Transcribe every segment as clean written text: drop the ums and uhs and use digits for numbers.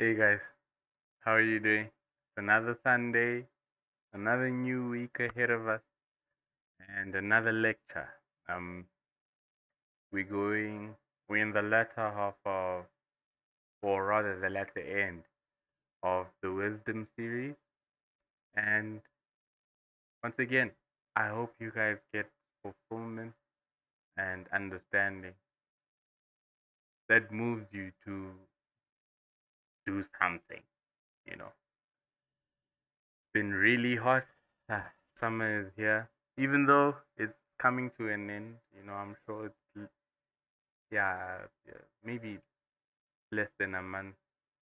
Hey guys, how are you doing? It's another Sunday, another new week ahead of us, and another lecture. Um, we're going, we're in the latter half of, or rather the latter end of the Wisdom series. And once again, I hope you guys get fulfillment and understanding that moves you to do something. You know, it's been really hot. Summer is here, even though it's coming to an end. I'm sure yeah, yeah, maybe less than a month.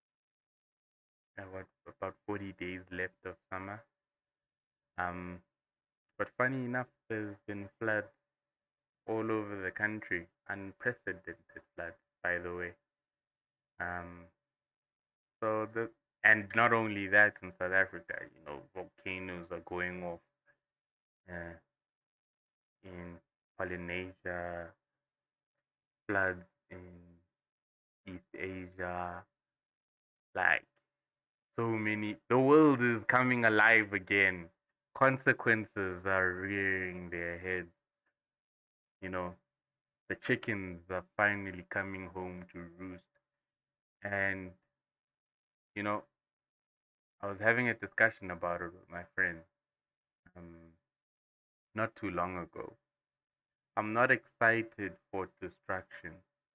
What about 40 days left of summer? Um, but funny enough, there's been floods all over the country, unprecedented floods, by the way. Um, so the and not only that, in South Africa, volcanoes are going off uh, in Polynesia, floods in East Asia, like so many. The world is coming alive again. Consequences are rearing their heads. You know, the chickens are finally coming home to roost. And, you know, I was having a discussion about it with my friend um, not too long ago. I'm not excited for destruction,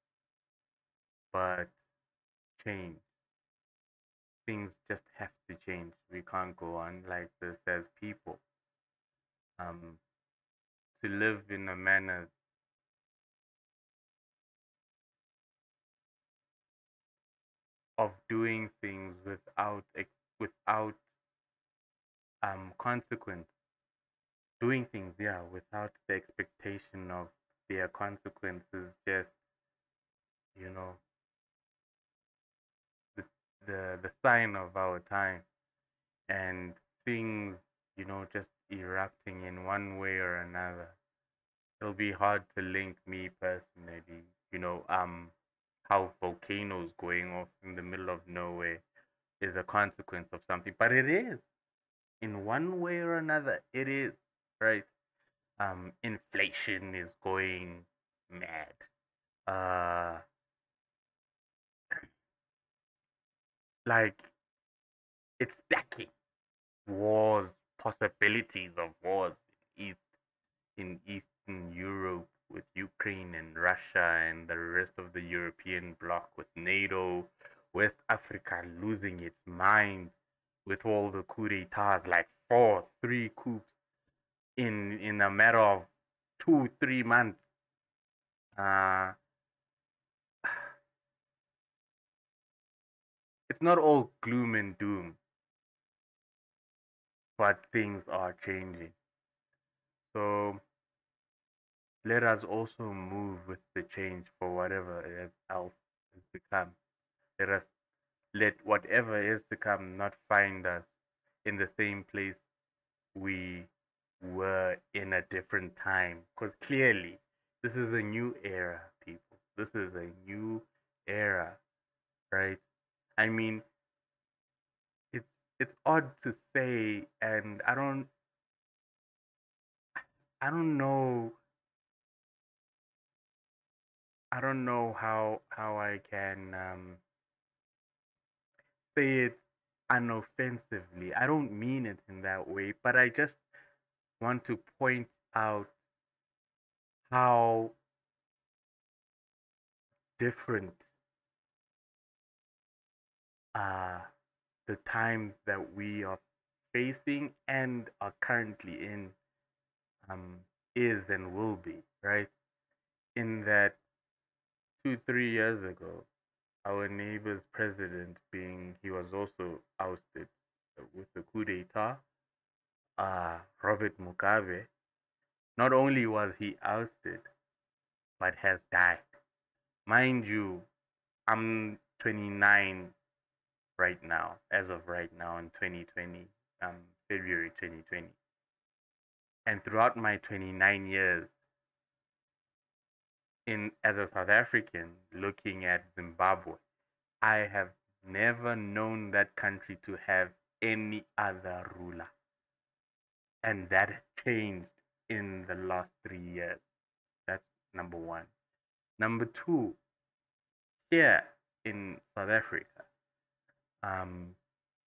but change. Things just have to change. We can't go on like this as people. Um, to live in a manner of doing things without consequence, doing things, yeah, without the expectation of their consequences, just you know the the sign of our time, and things, just erupting in one way or another. It'll be hard to link me personally, how volcanoes going off in the middle of nowhere is a consequence of something, but it is, in one way or another, it is, right? Inflation is going mad. Uh, like it's stacking. Wars, possibilities of wars in Eastern Europe with Ukraine and Russia and the rest of the European bloc with NATO, West Africa losing its mind with all the coup d'etats, like three coups in a matter of 2 3 months. Uh, it's not all gloom and doom, but things are changing. So let us also move with the change for whatever else is to come. Let us let whatever is to come not find us in the same place we were in a different time. Because clearly, this is a new era, people. This is a new era, right? I mean, it's it's odd to say, and I don't know how I can say it unoffensively. I don't mean it in that way, but I just want to point out how different uh, the times that we are facing and are currently in um, is and will be, right? In that 2 3 years ago, our neighbor's president, being he was also ousted with the coup d'etat, Robert Mugabe, not only was he ousted, but has died. Mind you, I'm 29 right now, as of right now in 2020, February 2020. And throughout my 29 years in as a South African looking at Zimbabwe, I have never known that country to have any other ruler. And that has changed in the last 3 years. That's number one. Number two, here in South Africa, um,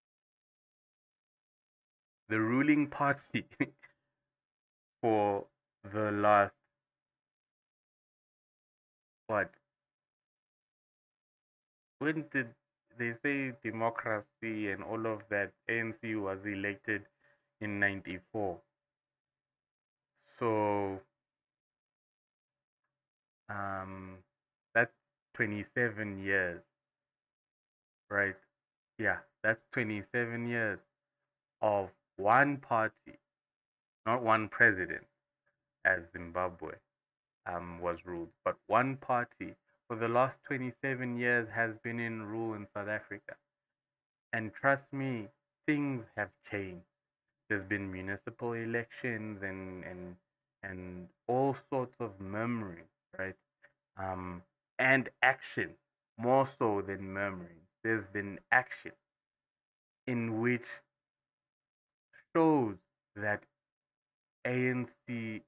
the ruling party for the last, what, when did they say democracy and all of that? ANC was elected in 94. So um, that's 27 years, right? Yeah, that's 27 years of one party, not one president, as Zimbabwe was ruled, but one party for the last 27 years has been in rule in South Africa. And trust me, things have changed. There's been municipal elections and all sorts of memory, right? Um, and action, more so than memory. There's been action in which shows that ANC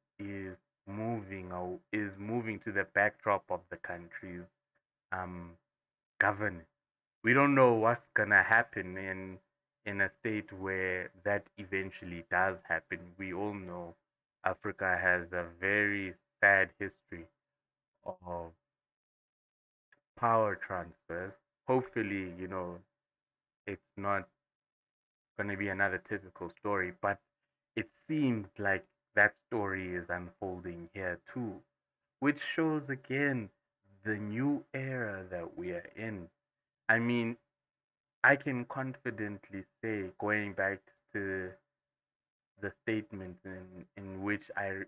is moving to the backdrop of the country's um, governance. We don't know what's gonna happen in a state where that eventually does happen. We all know Africa has a very sad history of power transfers. Hopefully, it's not gonna be another typical story, but it seems like that story is unfolding here too, which shows again the new era that we are in. I mean, I can confidently say, going back to the statement in which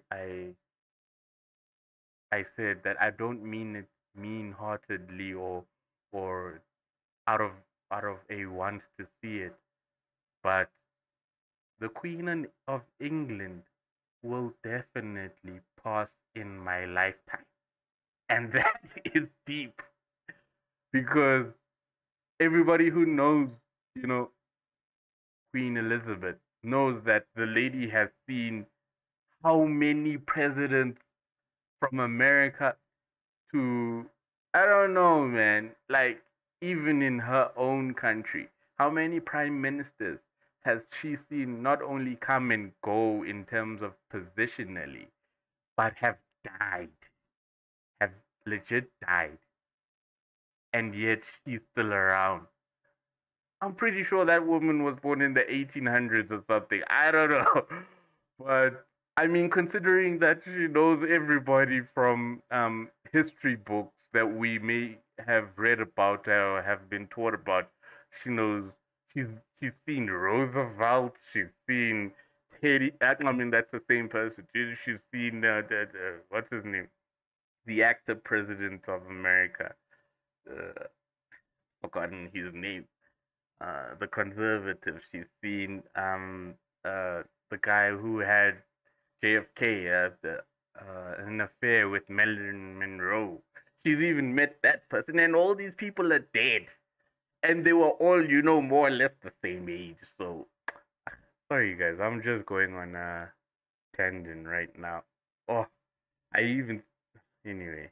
I said that I don't mean it mean-heartedly or out of out of a want to see it, but the Queen of England will definitely pass in my lifetime, and that is deep because everybody who knows, you know, Queen Elizabeth knows that the lady has seen how many presidents from America to, I don't know, man, like even in her own country, how many prime ministers has she seen not only come and go in terms of positionally, but have died, have legit died, and yet she's still around. I'm pretty sure that woman was born in the 1800s or something. I don't know. But I mean, considering that she knows everybody from history books that we may have read about or have been taught about, she knows she's she's seen Roosevelt, she's seen Teddy. I mean, that's the same person. She's seen what's his name, the actor president of America. Uh, Forgotten his name. The conservative. She's seen the guy who had JFK, an affair with Marilyn Monroe. She's even met that person, and all these people are dead. And they were all, more or less the same age. So, sorry, guys, I'm just going on a tangent right now. Oh, I even, anyway.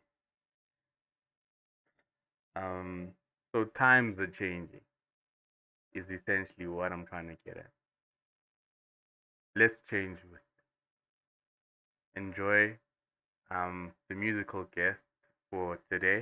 So times are changing, is essentially what I'm trying to get at. Let's change with enjoy the musical guest for today.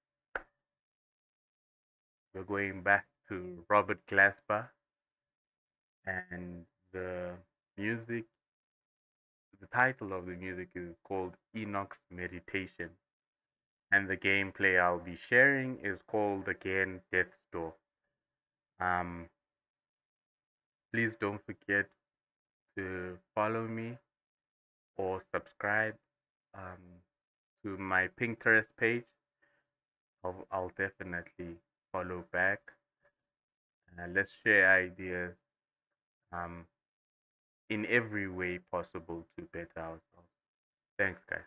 We're going back to Robert Glasper, and the music, the title of the music is called Enoch's Meditation, and the gameplay I'll be sharing is called again Death's Door. Um, Please don't forget to follow me or subscribe um, to my Pinterest page. I'll definitely follow back. Let's share ideas um, in every way possible to better ourselves. Thanks, guys.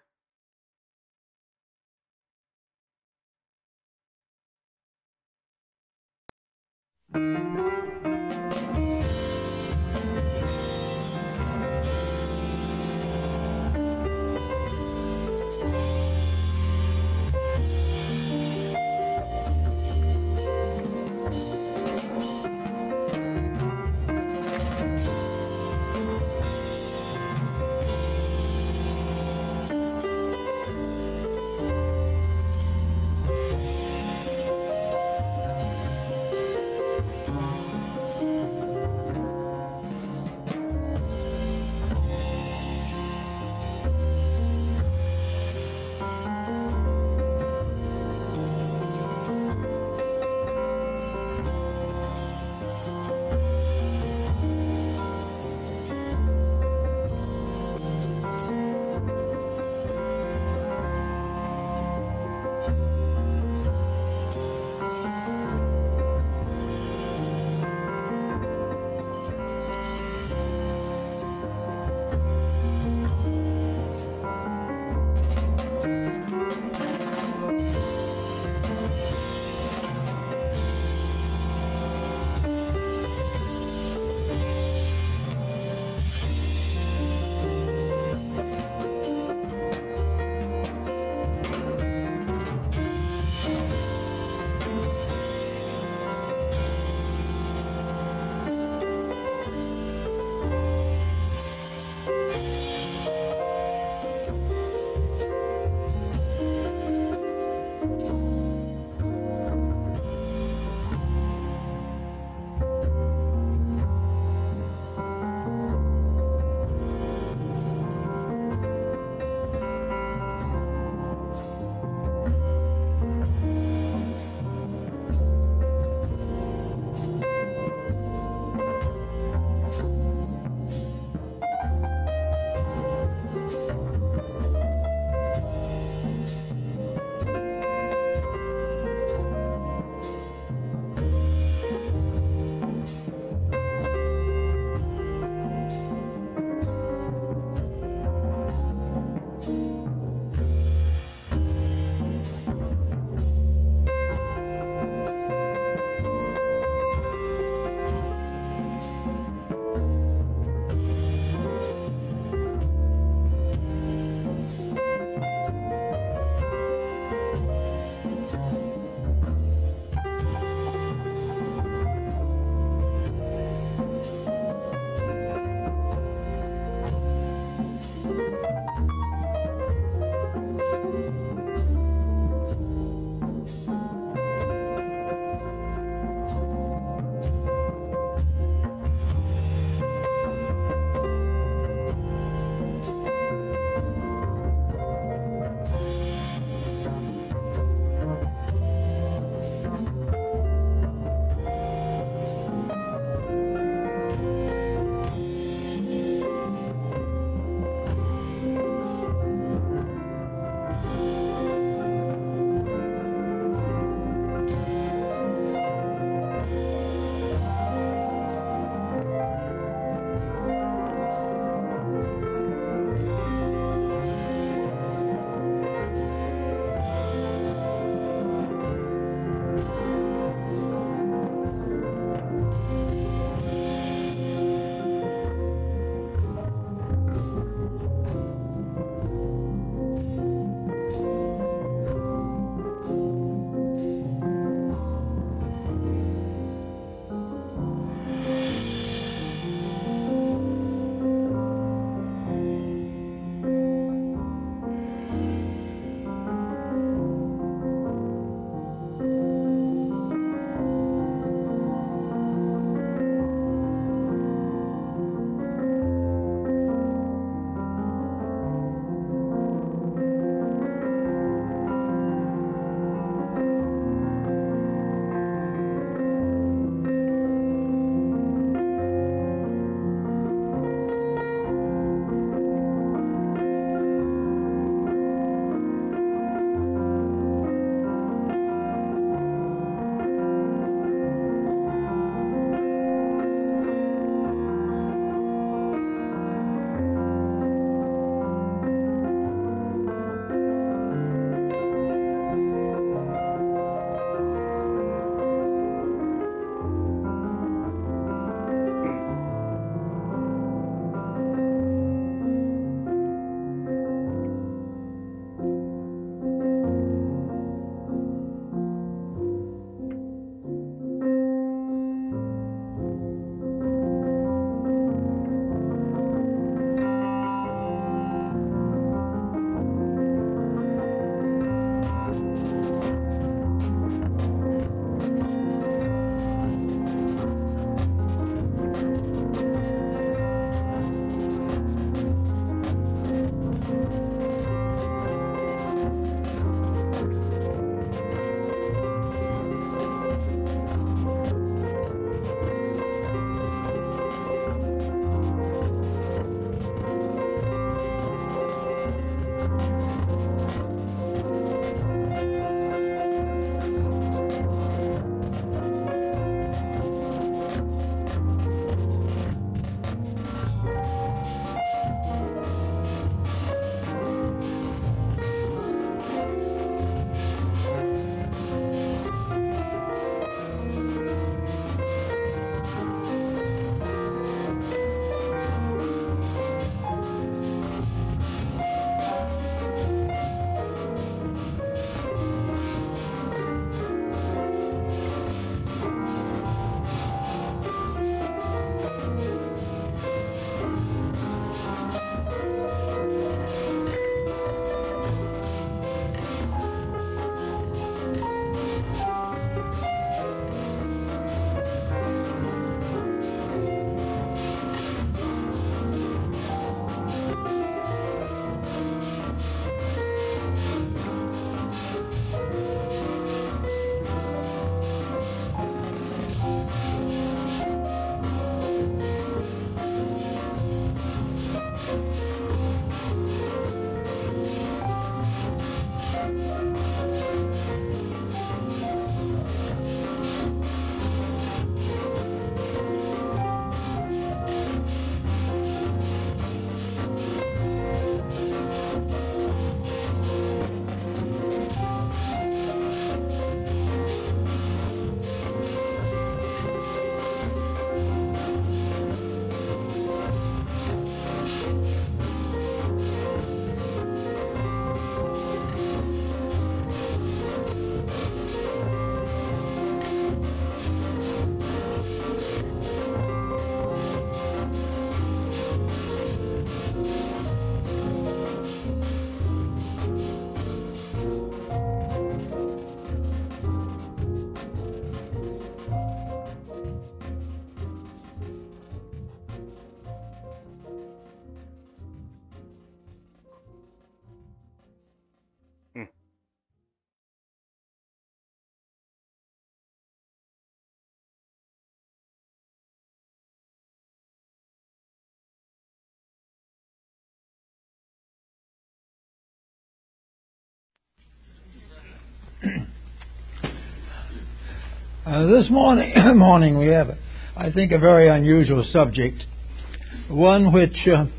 This morning we have, I think, a very unusual subject, one which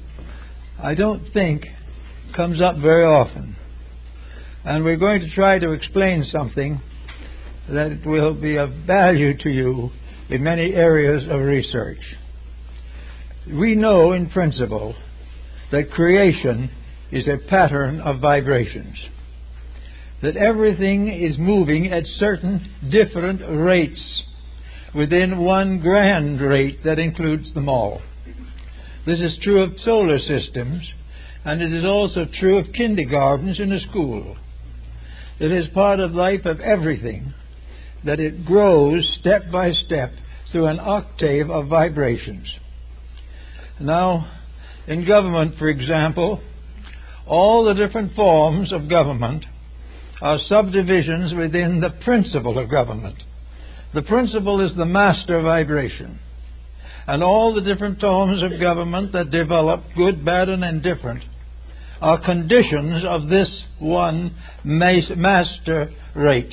I don't think comes up very often. And we're going to try to explain something that will be of value to you in many areas of research. We know in principle that creation is a pattern of vibrations, that everything is moving at certain different rates within one grand rate that includes them all. This is true of solar systems, and it is also true of kindergartens in a school. It is part of life of everything that it grows step by step through an octave of vibrations. Now, in government, for example, all the different forms of government are subdivisions within the principle of government. The principle is the master vibration. And all the different forms of government that develop, good, bad, and indifferent, are conditions of this one master rate.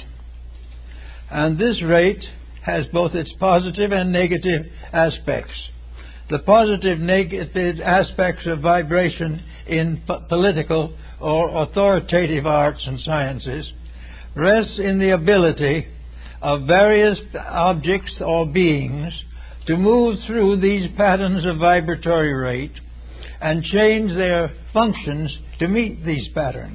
And this rate has both its positive and negative aspects. The positive negative aspects of vibration in political or authoritative arts and sciences rests in the ability of various objects or beings to move through these patterns of vibratory rate and change their functions to meet these patterns.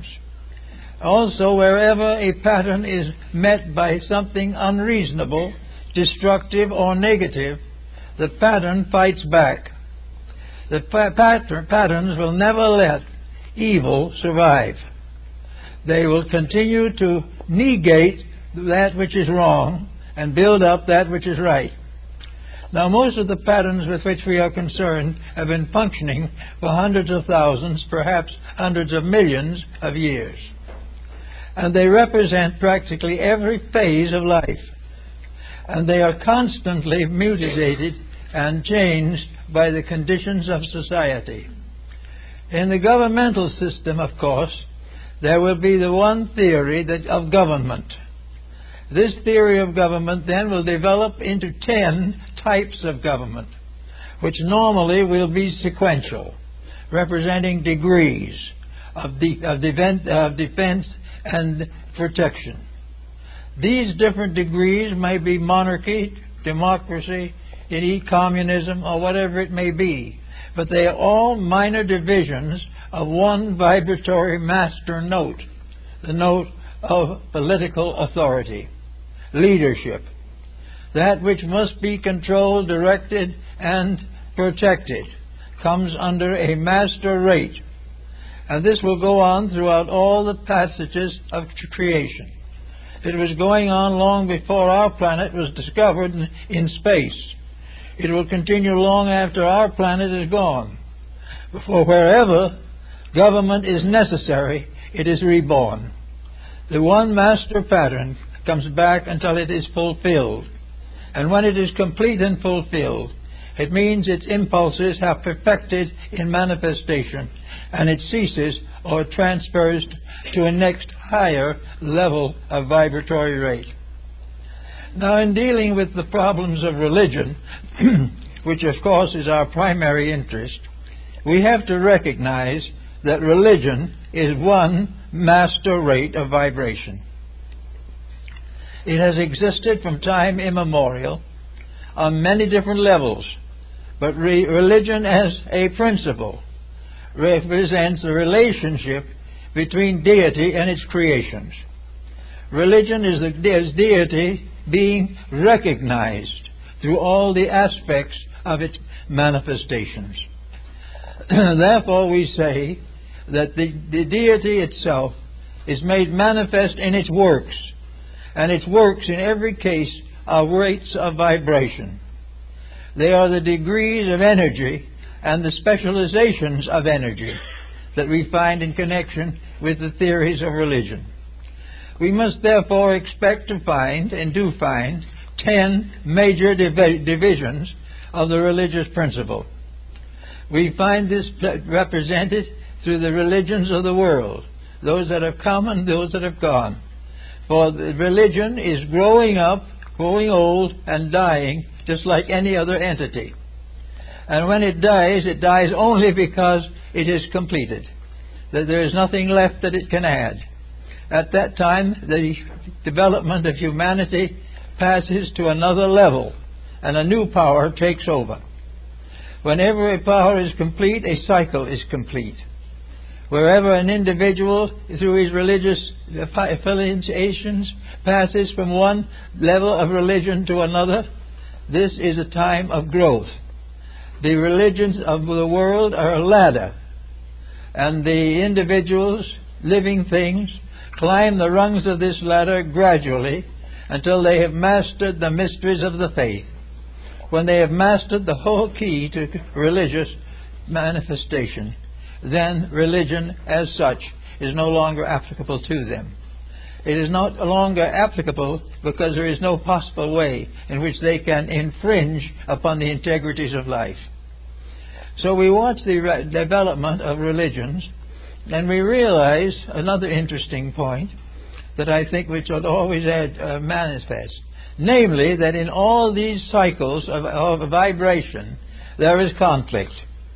Also, wherever a pattern is met by something unreasonable, destructive, or negative, the pattern fights back. The patterns will never let evil survive. They will continue to negate that which is wrong and build up that which is right. Now, most of the patterns with which we are concerned have been functioning for hundreds of thousands, perhaps hundreds of millions of years. And they represent practically every phase of life. And they are constantly mutated and changed by the conditions of society. In the governmental system, of course, there will be the one theory of government. This theory of government then will develop into 10 types of government, which normally will be sequential, representing degrees of defense and protection. These different degrees may be monarchy, democracy, communism, or whatever it may be, but they are all minor divisions of one vibratory master note, the note of political authority, leadership, that which must be controlled, directed, and protected, comes under a master rate. And this will go on throughout all the passages of creation. It was going on long before our planet was discovered in space. It will continue long after our planet is gone. For wherever government is necessary, it is reborn. The one master pattern comes back until it is fulfilled. And when it is complete and fulfilled, it means its impulses have perfected in manifestation, and it ceases or transfers to a next higher level of vibratory rate. Now, in dealing with the problems of religion, which of course is our primary interest, we have to recognize that religion is one master rate of vibration. It has existed from time immemorial on many different levels, but religion as a principle represents the relationship between deity and its creations. Religion is deity being recognized through all the aspects of its manifestations. Therefore, we say that the deity itself is made manifest in its works, and its works in every case are rates of vibration. They are the degrees of energy and the specializations of energy that we find in connection with the theories of religion. We must therefore expect to find, and do find, 10 major divisions of the religious principle. We find this represented through the religions of the world, those that have come and those that have gone. For the religion is growing up growing old and dying just like any other entity. And when it dies only because it is completed, that there is nothing left that it can add. At that time, the development of humanity passes to another level, and a new power takes over. Whenever a power is complete, a cycle is complete. Wherever an individual, through his religious affiliations, passes from one level of religion to another, this is a time of growth. The religions of the world are a ladder, and the individuals, living things, climb the rungs of this ladder gradually until they have mastered the mysteries of the faith. When they have mastered the whole key to religious manifestation, then religion as such is no longer applicable to them. It is not longer applicable because there is no possible way in which they can infringe upon the integrities of life. So we watch the development of religions, and we realize another interesting point that I think we should always manifest, namely that in all these cycles of vibration there is conflict.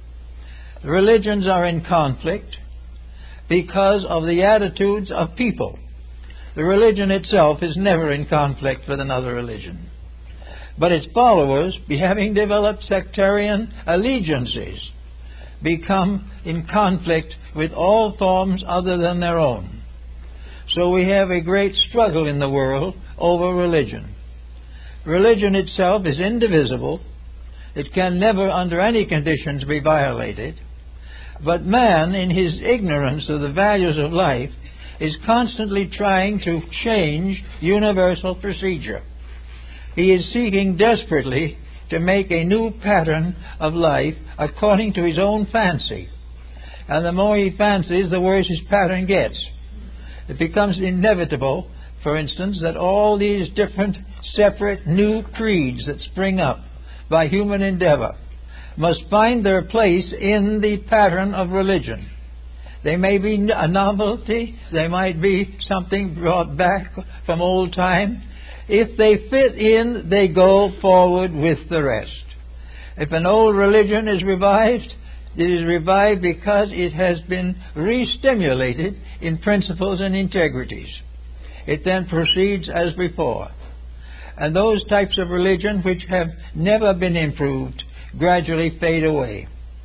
Religions are in conflict because of the attitudes of people. The religion itself is never in conflict with another religion. But its followers, having developed sectarian allegiances, become in conflict with all forms other than their own. So we have a great struggle in the world over religion. Religion itself is indivisible. It can never under any conditions be violated. But man, in his ignorance of the values of life, is constantly trying to change universal procedure. He is seeking desperately to make a new pattern of life according to his own fancy. And the more he fancies, the worse his pattern gets. It becomes inevitable, for instance, that all these different separate new creeds that spring up by human endeavor must find their place in the pattern of religion. They may be a novelty, they might be something brought back from old time. If they fit in, they go forward with the rest. If an old religion is revived, it is revived because it has been re-stimulated in principles and integrities. It then proceeds as before. And those types of religion which have never been improved gradually fade away.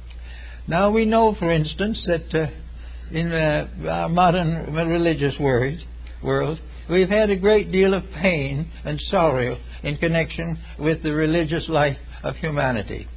Now we know, for instance, that in our modern religious world, we've had a great deal of pain and sorrow in connection with the religious life of humanity.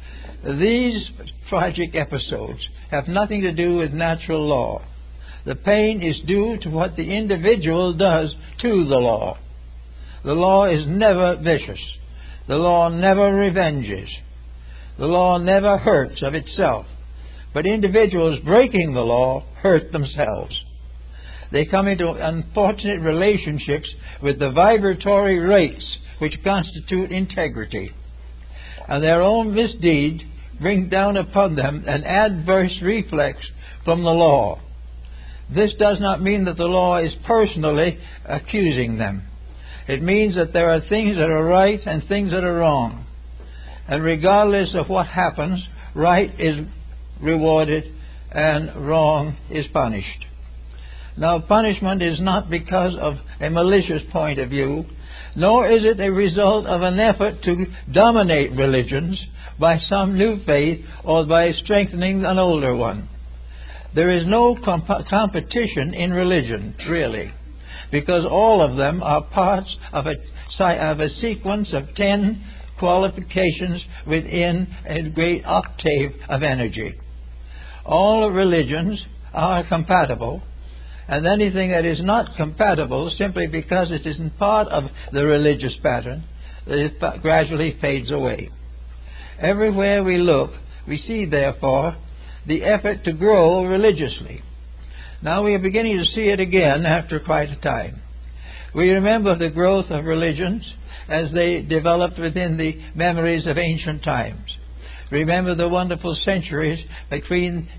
These tragic episodes have nothing to do with natural law. The pain is due to what the individual does to the law. The law is never vicious. The law never revenges. The law never hurts of itself. But individuals breaking the law hurt themselves. They come into unfortunate relationships with the vibratory rates which constitute integrity. And their own misdeed brings down upon them an adverse reflex from the law. This does not mean that the law is personally accusing them. It means that there are things that are right and things that are wrong. And regardless of what happens, right is rewarded and wrong is punished. Now, punishment is not because of a malicious point of view, nor is it a result of an effort to dominate religions by some new faith or by strengthening an older one. There is no competition in religion, really, because all of them are parts of a sequence of 10 qualifications within a great octave of energy. All religions are compatible, and anything that is not compatible, simply because it isn't part of the religious pattern, it gradually fades away. Everywhere we look, we see, therefore, the effort to grow religiously. Now we are beginning to see it again after quite a time. We remember the growth of religions as they developed within the memories of ancient times. Remember the wonderful centuries between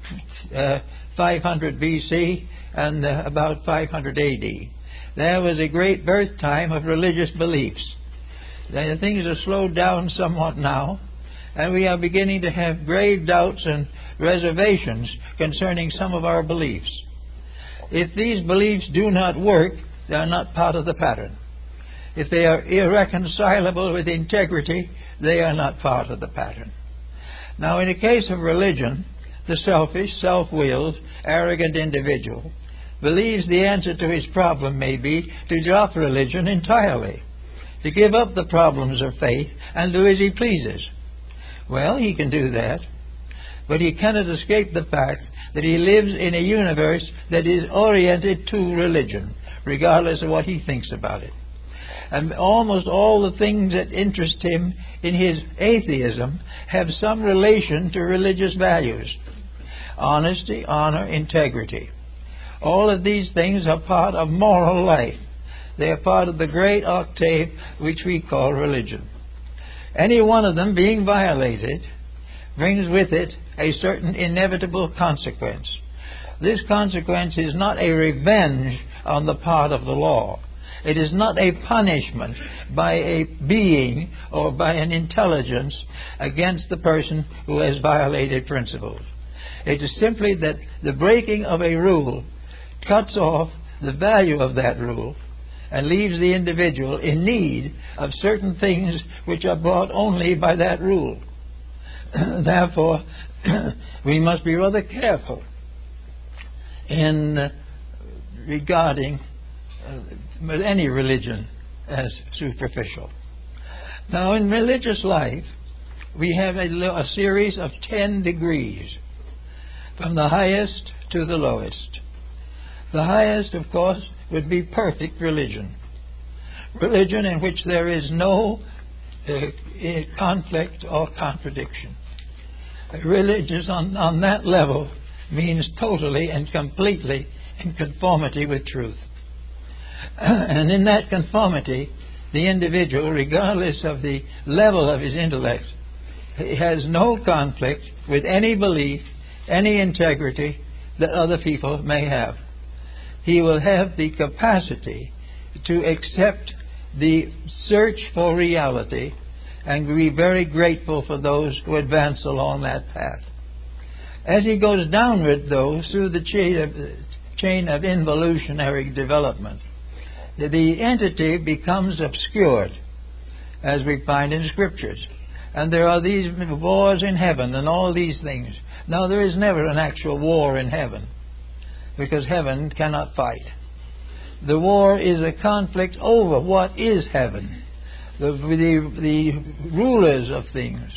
500 BC and about 500 AD. There was a great birth time of religious beliefs. Things are slowed down somewhat now, and we are beginning to have grave doubts and reservations concerning some of our beliefs. If these beliefs do not work, they are not part of the pattern. If they are irreconcilable with integrity, they are not part of the pattern. Now, in the case of religion, the selfish, self-willed, arrogant individual believes the answer to his problem may be to drop religion entirely, to give up the problems of faith and do as he pleases. Well, he can do that, but he cannot escape the fact that he lives in a universe that is oriented to religion, regardless of what he thinks about it. And almost all the things that interest him in his atheism have some relation to religious values. Honesty, honor, integrity. All of these things are part of moral life. They are part of the great octave which we call religion. Any one of them being violated brings with it a certain inevitable consequence. This consequence is not a revenge on the part of the law. It is not a punishment by a being or by an intelligence against the person who has violated principles. It is simply that the breaking of a rule cuts off the value of that rule and leaves the individual in need of certain things which are brought only by that rule. Therefore, we must be rather careful in regarding any religion as superficial. Now, in religious life, we have a series of 10 degrees, from the highest to the lowest. The highest, of course, would be perfect religion. Religion in which there is no conflict or contradiction. Religion on that level means totally and completely in conformity with truth. And in that conformity, the individual, regardless of the level of his intellect, has no conflict with any belief, any integrity that other people may have. He will have the capacity to accept the search for reality and be very grateful for those who advance along that path. As he goes downward, though, through the chain of involutionary development, the entity becomes obscured, as we find in Scriptures. And there are these wars in heaven and all these things. Now, there is never an actual war in heaven, because heaven cannot fight. The war is a conflict over what is heaven. The rulers of things.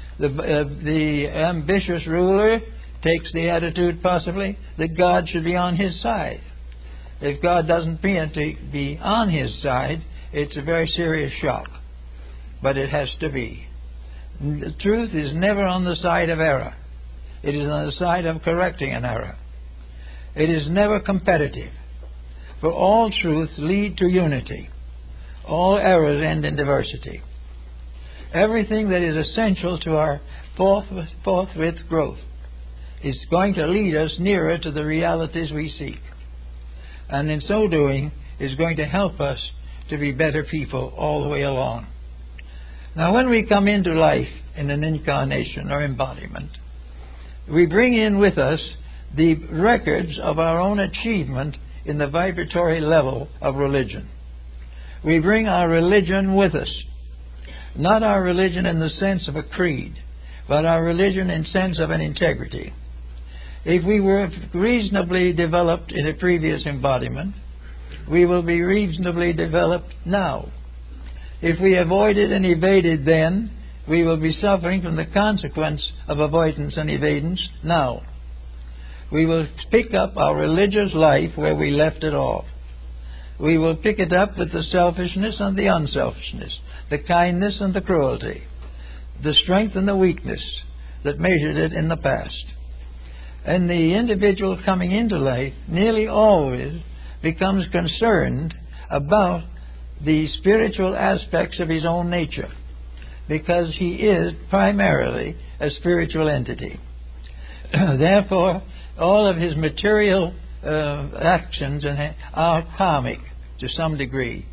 The ambitious ruler takes the attitude, possibly, that God should be on his side. If God doesn't appear to be on his side, it's a very serious shock. But it has to be. The truth is never on the side of error. It is on the side of correcting an error. It is never competitive. For all truths lead to unity. All errors end in diversity. Everything that is essential to our forthwith growth is going to lead us nearer to the realities we seek. And in so doing is going to help us to be better people all the way along. Now, when we come into life in an incarnation or embodiment, we bring in with us the records of our own achievement in the vibratory level of religion. We bring our religion with us. Not our religion in the sense of a creed, but our religion in the sense of an integrity. If we were reasonably developed in a previous embodiment, we will be reasonably developed now. If we avoided and evaded then, we will be suffering from the consequence of avoidance and evadance now. We will pick up our religious life where we left it off. We will pick it up with the selfishness and the unselfishness, the kindness and the cruelty, the strength and the weakness that measured it in the past. And the individual coming into life nearly always becomes concerned about the spiritual aspects of his own nature, because he is primarily a spiritual entity. Therefore, all of his material actions are karmic to some degree.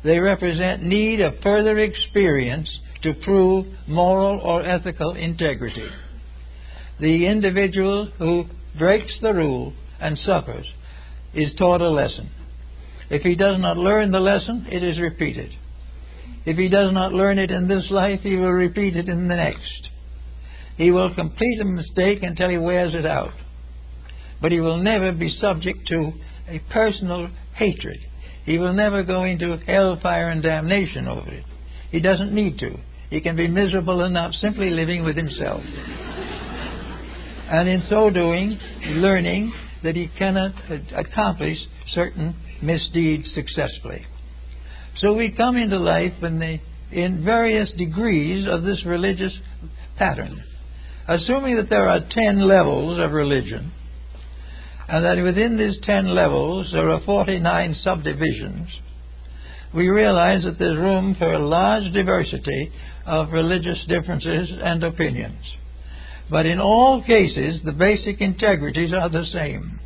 They represent need of further experience to prove moral or ethical integrity. The individual who breaks the rule and suffers is taught a lesson. If he does not learn the lesson, it is repeated. If he does not learn it in this life, he will repeat it in the next. He will complete a mistake until he wears it out. But he will never be subject to a personal hatred. He will never go into hellfire and damnation over it. He doesn't need to. He can be miserable enough simply living with himself. And in so doing, learning that he cannot accomplish certain misdeeds successfully. So we come into life in various degrees of this religious pattern. Assuming that there are 10 levels of religion, and that within these 10 levels there are 49 subdivisions, we realize that there's room for a large diversity of religious differences and opinions. But in all cases, the basic integrities are the same.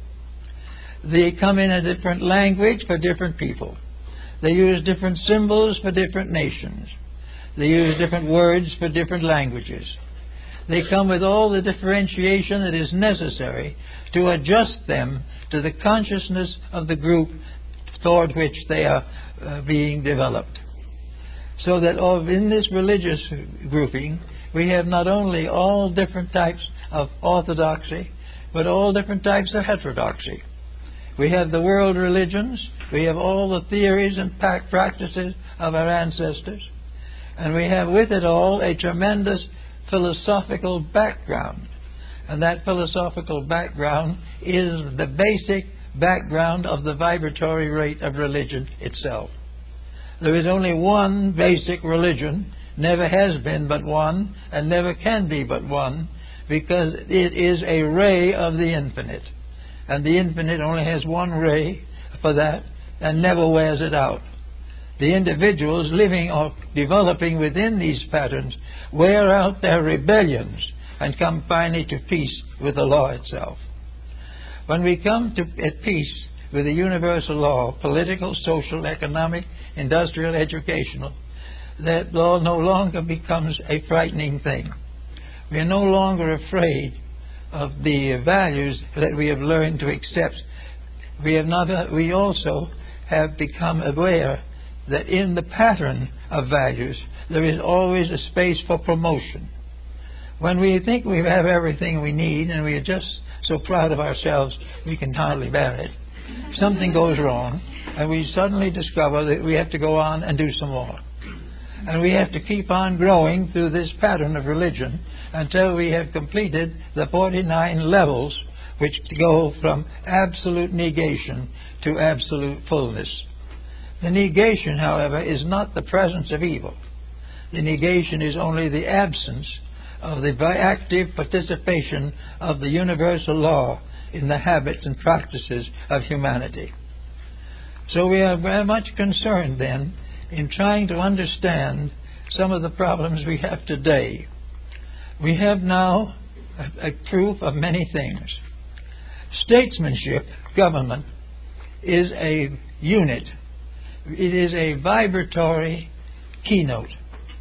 They come in a different language for different people. They use different symbols for different nations. They use different words for different languages. They come with all the differentiation that is necessary to adjust them to the consciousness of the group toward which they are being developed. So that in this religious grouping, we have not only all different types of orthodoxy, but all different types of heterodoxy. We have the world religions, we have all the theories and practices of our ancestors, and we have with it all a tremendous philosophical background. And that philosophical background is the basic background of the vibratory rate of religion itself. There is only one basic religion, never has been but one, and never can be but one, because it is a ray of the infinite. And the infinite only has one ray for that, and never wears it out. The individuals living or developing within these patterns wear out their rebellions and come finally to peace with the law itself. When we come at peace with the universal law, political, social, economic, industrial, educational, that law no longer becomes a frightening thing. We are no longer afraid of the values that we have learned to accept. We also have become aware that in the pattern of values there is always a space for promotion. When we think we have everything we need and we are just so proud of ourselves we can hardly bear it, something goes wrong and we suddenly discover that we have to go on and do some more. And we have to keep on growing through this pattern of religion until we have completed the 49 levels which go from absolute negation to absolute fullness. The negation, however, is not the presence of evil. The negation is only the absence of the active participation of the universal law in the habits and practices of humanity. So we are very much concerned then in trying to understand some of the problems we have today. We have now a proof of many things. Statesmanship, government, is a unit. It is a vibratory keynote.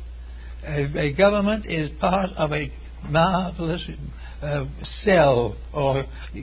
A government is part of a marvelous cell, or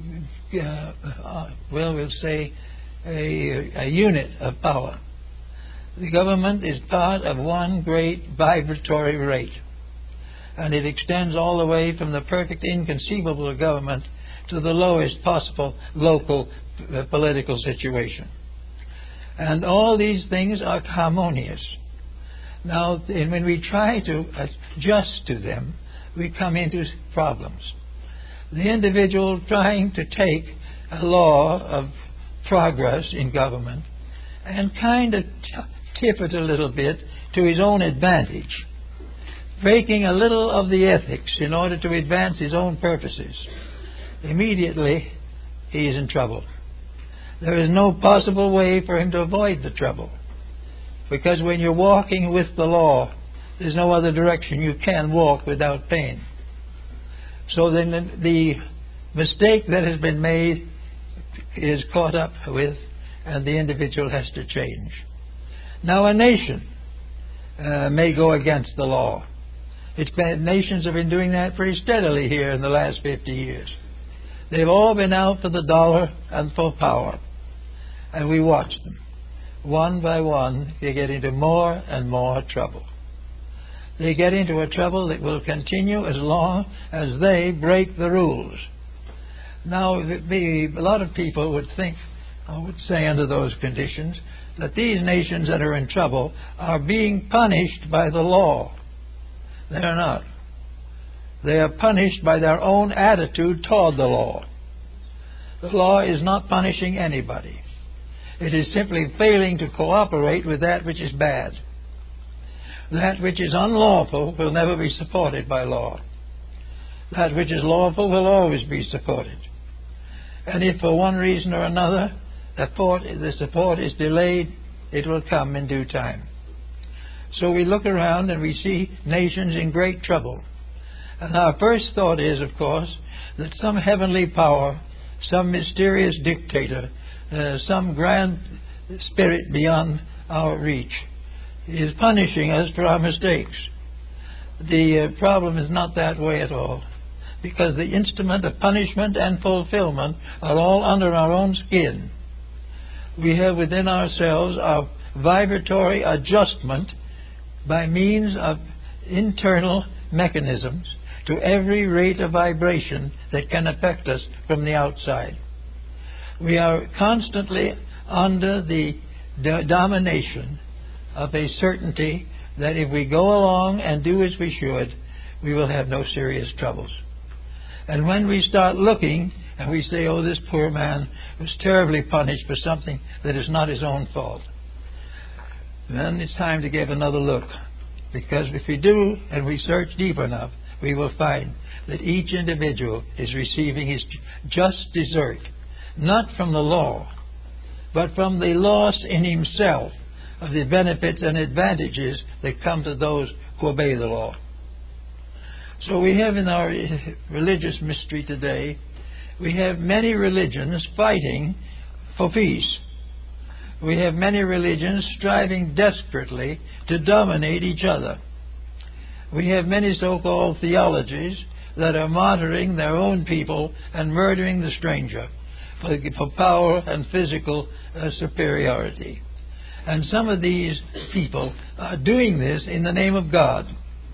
we'll say a unit of power. The government is part of one great vibratory rate, and it extends all the way from the perfect inconceivable government to the lowest possible local political situation. And all these things are harmonious. Now, when we try to adjust to them, we come into problems. The individual trying to take a law of progress in government and kind of tip it a little bit to his own advantage, breaking a little of the ethics in order to advance his own purposes, immediately he is in trouble. There is no possible way for him to avoid the trouble, because when you're walking with the law, there's no other direction you can walk without pain. So then the mistake that has been made is caught up with, and the individual has to change. Now a nation may go against the law. Nations have been doing that pretty steadily here in the last 50 years. They've all been out for the dollar and for power. And we watch them. One by one, they get into more and more trouble. They get into a trouble that will continue as long as they break the rules. Now, a lot of people would think, I would say under those conditions, that these nations that are in trouble are being punished by the law. They are not. They are punished by their own attitude toward the law. The law is not punishing anybody. It is simply failing to cooperate with that which is bad. That which is unlawful will never be supported by law. That which is lawful will always be supported. And if for one reason or another the support is delayed, it will come in due time. So we look around and we see nations in great trouble. And our first thought is, of course, that some heavenly power, some mysterious dictator, some grand spirit beyond our reach is punishing us for our mistakes. The problem is not that way at all, because the instrument of punishment and fulfillment are all under our own skin. We have within ourselves a vibratory adjustment by means of internal mechanisms to every rate of vibration that can affect us from the outside. We are constantly under the domination of a certainty that if we go along and do as we should, we will have no serious troubles. And when we start looking and we say, oh, this poor man was terribly punished for something that is not his own fault, then it's time to give another look. Because if we do and we search deep enough, we will find that each individual is receiving his just desert, not from the law, but from the loss in himself of the benefits and advantages that come to those who obey the law. So we have in our religious mystery today, we have many religions fighting for peace. We have many religions striving desperately to dominate each other. We have many so-called theologies that are martyring their own people and murdering the stranger for power and physical superiority. And some of these people are doing this in the name of God.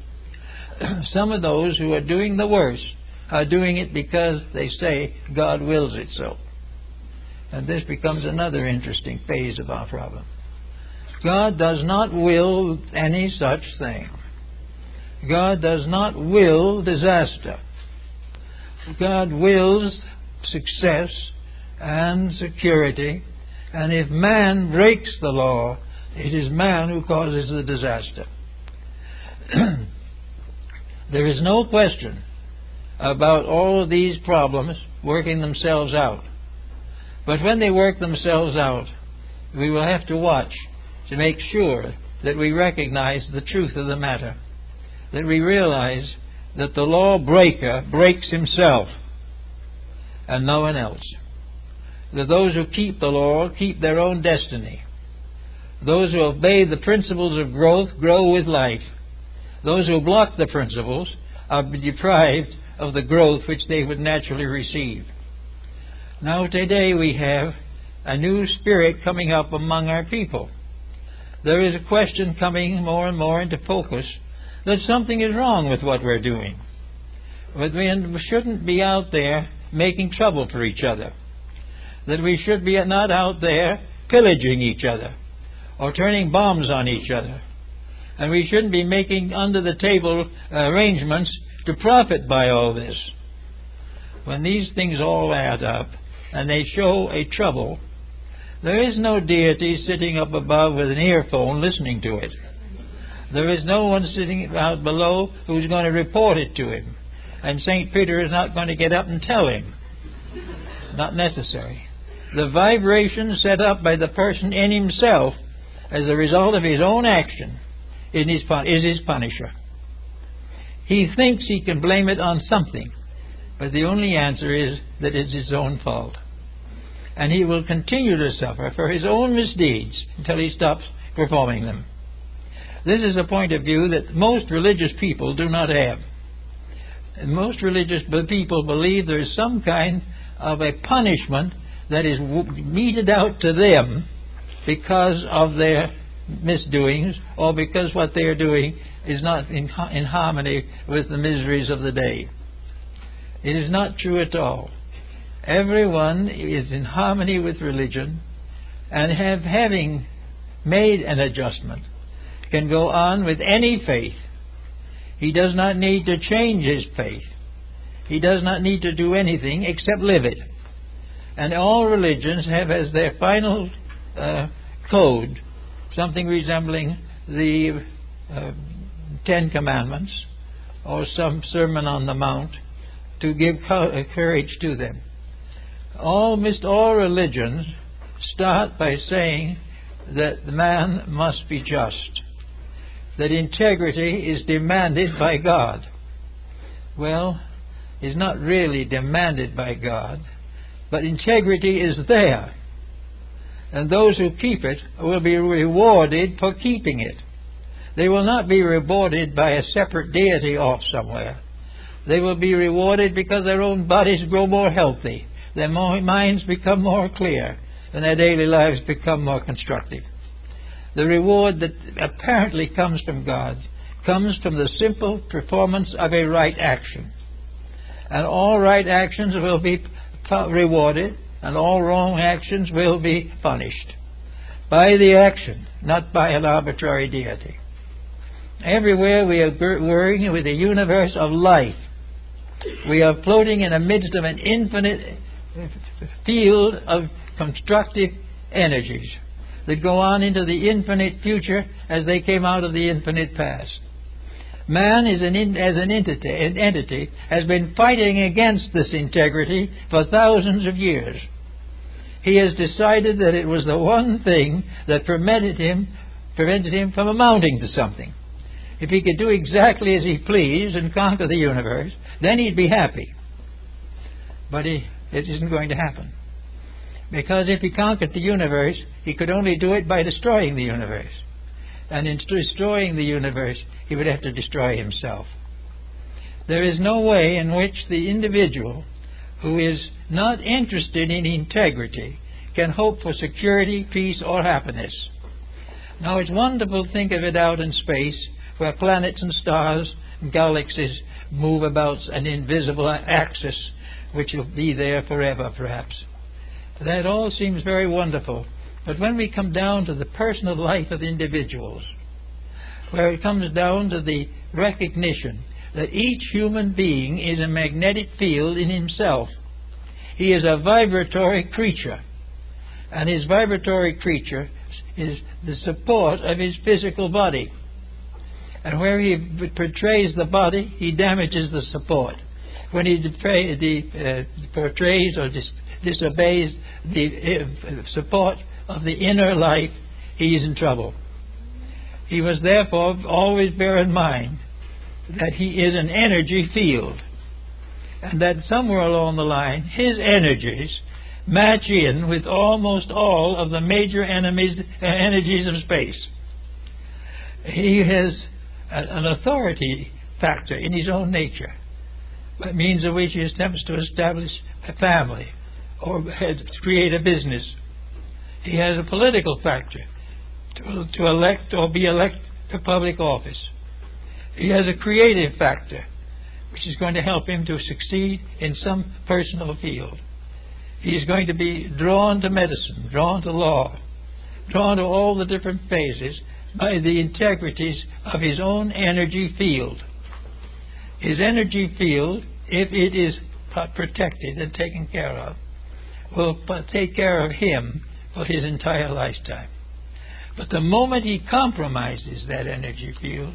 Some of those who are doing the worst are doing it because they say God wills it so. And this becomes another interesting phase of our problem. God does not will any such thing. God does not will disaster. God wills success and security, and if man breaks the law, it is man who causes the disaster. There is no question about all of these problems working themselves out. But when they work themselves out, we will have to watch to make sure that we recognize the truth of the matter, that we realize that the law breaker breaks himself and no one else, that those who keep the law keep their own destiny. Those who obey the principles of growth grow with life. Those who block the principles are deprived of the growth which they would naturally receive. Now today we have a new spirit coming up among our people. There is a question coming more and more into focus that something is wrong with what we're doing. But we shouldn't be out there making trouble for each other. That we should be not out there pillaging each other or turning bombs on each other. And we shouldn't be making under-the-table arrangements to profit by all this. When these things all add up and they show a trouble, there is no deity sitting up above with an earphone listening to it. There is no one sitting out below who's going to report it to him. And St. Peter is not going to get up and tell him. Not necessary. The vibration set up by the person in himself as a result of his own action is his punisher. He thinks he can blame it on something, but the only answer is that it's his own fault. And he will continue to suffer for his own misdeeds until he stops performing them. This is a point of view that most religious people do not have. And most religious people believe there is some kind of a punishment that is meted out to them because of their misdoings, or because what they are doing is not in harmony with the miseries of the day. It is not true at all. Everyone is in harmony with religion, and having made an adjustment, can go on with any faith. He does not need to change his faith. He does not need to do anything except live it. And all religions have as their final code something resembling the Ten Commandments or some Sermon on the Mount to give courage to them. Almost all religions start by saying that the man must be just, that integrity is demanded by God. Well, it's not really demanded by God, but integrity is there, and those who keep it will be rewarded for keeping it. They will not be rewarded by a separate deity off somewhere. They will be rewarded because their own bodies grow more healthy, their minds become more clear, and their daily lives become more constructive. The reward that apparently comes from God comes from the simple performance of a right action. And all right actions will be rewarded, and all wrong actions will be punished. By the action, not by an arbitrary deity. Everywhere we are working with a universe of life. We are floating in the midst of an infinite field of constructive energies that go on into the infinite future as they came out of the infinite past. Man as an entity has been fighting against this integrity for thousands of years. He has decided that it was the one thing that prevented him from amounting to something. If he could do exactly as he pleased and conquer the universe, then he'd be happy. But it isn't going to happen. Because if he conquered the universe, he could only do it by destroying the universe. And in destroying the universe, he would have to destroy himself. There is no way in which the individual who is not interested in integrity can hope for security, peace, or happiness. Now, it's wonderful to think of it out in space, where planets and stars and galaxies move about an invisible axis, which will be there forever, perhaps. That all seems very wonderful. But when we come down to the personal life of individuals, where it comes down to the recognition that each human being is a magnetic field in himself, he is a vibratory creature, and his vibratory creature is the support of his physical body. And where he portrays the body, he damages the support. When he portrays or disobeys the support of the inner life, he is in trouble. He must therefore always bear in mind that he is an energy field, and that somewhere along the line his energies match in with almost all of the major energies of space. He has an authority factor in his own nature, by means of which he attempts to establish a family or create a business. He has a political factor to elect or be elected to public office. He has a creative factor which is going to help him to succeed in some personal field. He is going to be drawn to medicine, drawn to law, drawn to all the different phases by the integrities of his own energy field. His energy field, if it is protected and taken care of, will take care of him for his entire lifetime. But the moment he compromises that energy field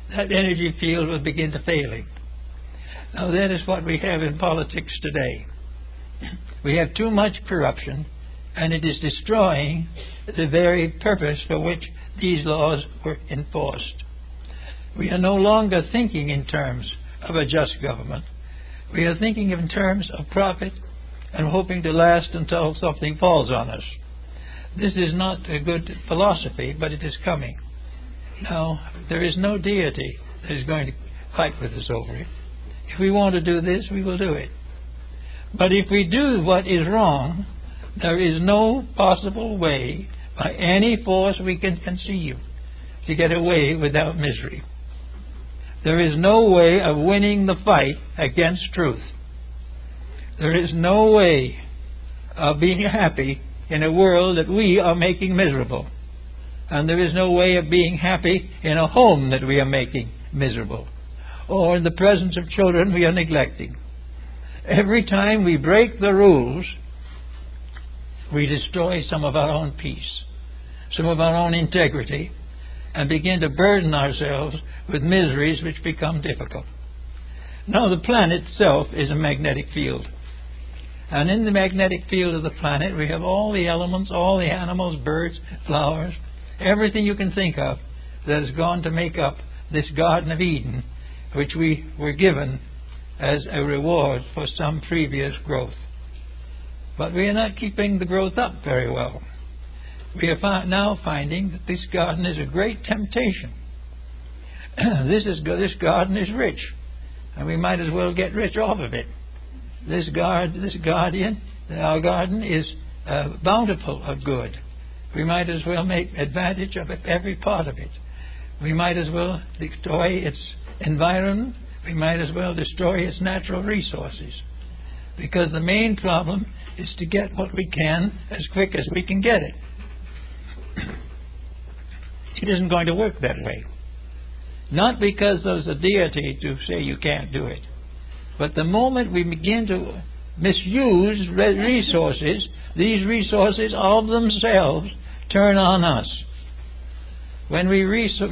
will begin to fail him. Now that is what we have in politics today. We have too much corruption, and it is destroying the very purpose for which these laws were enforced. We are no longer thinking in terms of a just government. We are thinking in terms of profit and hoping to last until something falls on us. This is not a good philosophy, but it is coming. Now, there is no deity that is going to fight with us over it. If we want to do this, we will do it. But if we do what is wrong, there is no possible way, by any force we can conceive, to get away without misery. There is no way of winning the fight against truth. There is no way of being happy in a world that we are making miserable. And there is no way of being happy in a home that we are making miserable, or in the presence of children we are neglecting. Every time we break the rules, we destroy some of our own peace, some of our own integrity, and begin to burden ourselves with miseries which become difficult. Now, the planet itself is a magnetic field. And in the magnetic field of the planet, we have all the elements, all the animals, birds, flowers, everything you can think of that has gone to make up this Garden of Eden, which we were given as a reward for some previous growth. But we are not keeping the growth up very well. We are now finding that this garden is a great temptation. This garden is rich, and we might as well get rich off of it. Our garden is bountiful of good. We might as well make advantage of every part of it. We might as well destroy its environment. We might as well destroy its natural resources. Because the main problem is to get what we can as quick as we can get it. It isn't going to work that way. Not because there's a deity to say you can't do it. But the moment we begin to misuse resources, these resources of themselves turn on us. When we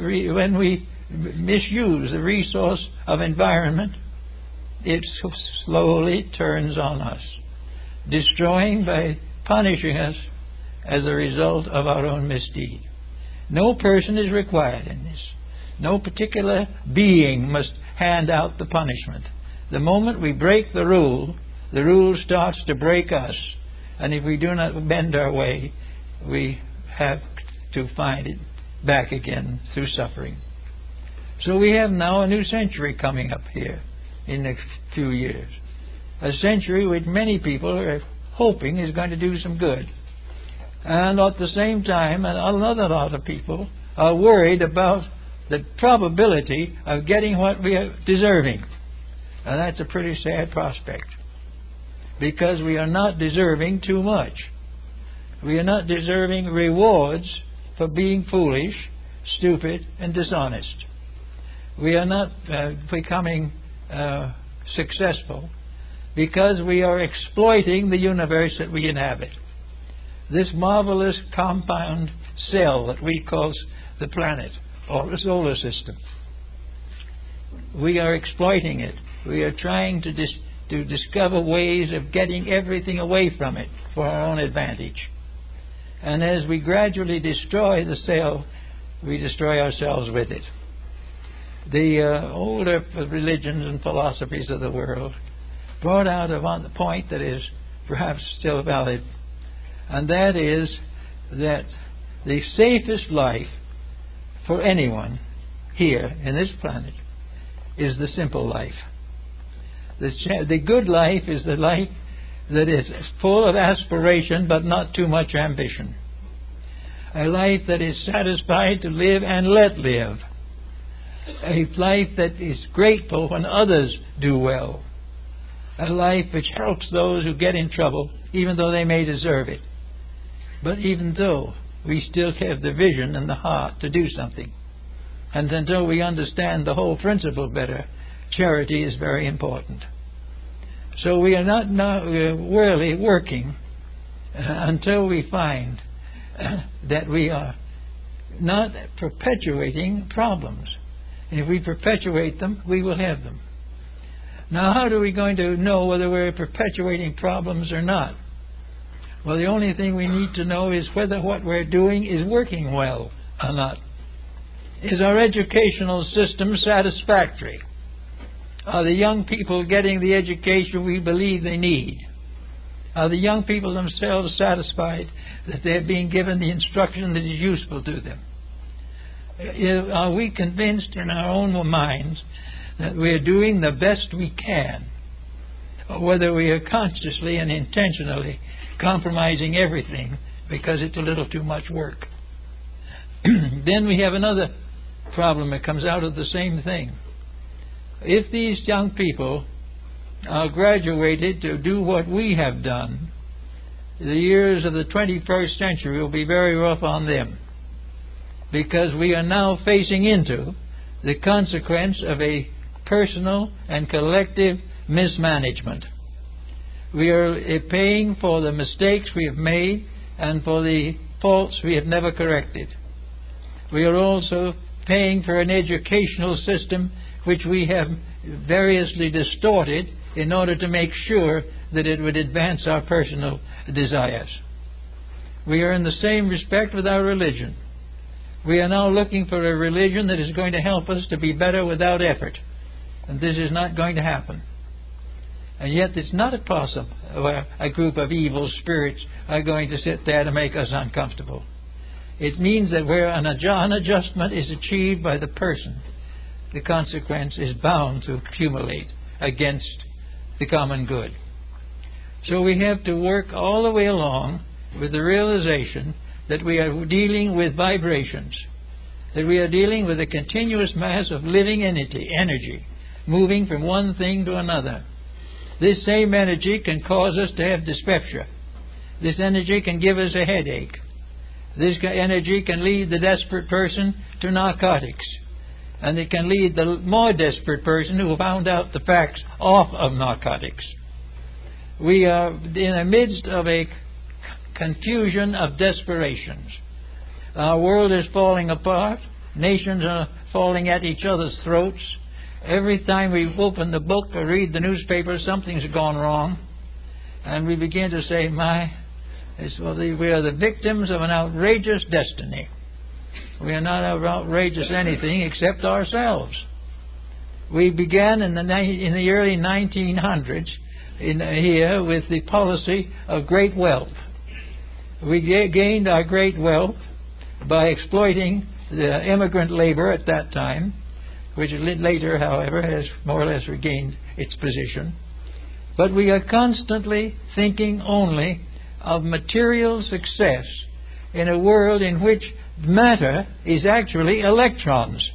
misuse the resource of environment, it slowly turns on us, destroying by punishing us as a result of our own misdeed. No person is required in this. No particular being must hand out the punishment. The moment we break the rule starts to break us. And if we do not bend our way, we have to find it back again through suffering. So we have now a new century coming up here in a few years. A century which many people are hoping is going to do some good. And at the same time, another lot of people are worried about the probability of getting what we are deserving. And that's a pretty sad prospect, because we are not deserving too much. We are not deserving rewards for being foolish, stupid, and dishonest. We are not becoming successful because we are exploiting the universe that we inhabit. This marvelous compound cell that we call the planet or the solar system. We are exploiting it. We are trying to discover ways of getting everything away from it for our own advantage. And as we gradually destroy the cell, we destroy ourselves with it. The older religions and philosophies of the world brought out a point that is perhaps still valid, and that is that the safest life for anyone here in this planet is the simple life. The good life is the life that is full of aspiration but not too much ambition. A life that is satisfied to live and let live. A life that is grateful when others do well. A life which helps those who get in trouble, even though they may deserve it. But even though we still have the vision and the heart to do something. And until we understand the whole principle better, charity is very important. So we are not really working until we find that we are not perpetuating problems. If we perpetuate them, we will have them. Now, how are we going to know whether we're perpetuating problems or not? Well, the only thing we need to know is whether what we're doing is working well or not. Is our educational system satisfactory? Are the young people getting the education we believe they need? Are the young people themselves satisfied that they're being given the instruction that is useful to them? Are we convinced in our own minds that we're doing the best we can, or whether we are consciously and intentionally compromising everything because it's a little too much work? Then we have another problem that comes out of the same thing. If these young people are graduated to do what we have done, the years of the 21st century will be very rough on them, because we are now facing into the consequence of a personal and collective mismanagement. We are paying for the mistakes we have made and for the faults we have never corrected. We are also paying for an educational system which we have variously distorted in order to make sure that it would advance our personal desires. We are in the same respect with our religion. We are now looking for a religion that is going to help us to be better without effort. And this is not going to happen. And yet it's not possible a group of evil spirits are going to sit there to make us uncomfortable. It means that where an adjustment is achieved by the person, the consequence is bound to accumulate against the common good. So we have to work all the way along with the realization that we are dealing with vibrations, that we are dealing with a continuous mass of living energy moving from one thing to another. This same energy can cause us to have dyspepsia. This energy can give us a headache. This energy can lead the desperate person to narcotics. And it can lead the more desperate person who found out the facts off of narcotics. We are in the midst of a confusion of desperations. Our world is falling apart. Nations are falling at each other's throats. Every time we open the book or read the newspaper, something's gone wrong. And we begin to say, we are the victims of an outrageous destiny. We are not outrageous anything except ourselves. We began in the early 1900s here with the policy of great wealth. We gained our great wealth by exploiting the immigrant labor at that time, which later, however, has more or less regained its position. But we are constantly thinking only of material success in a world in which matter is actually electrons.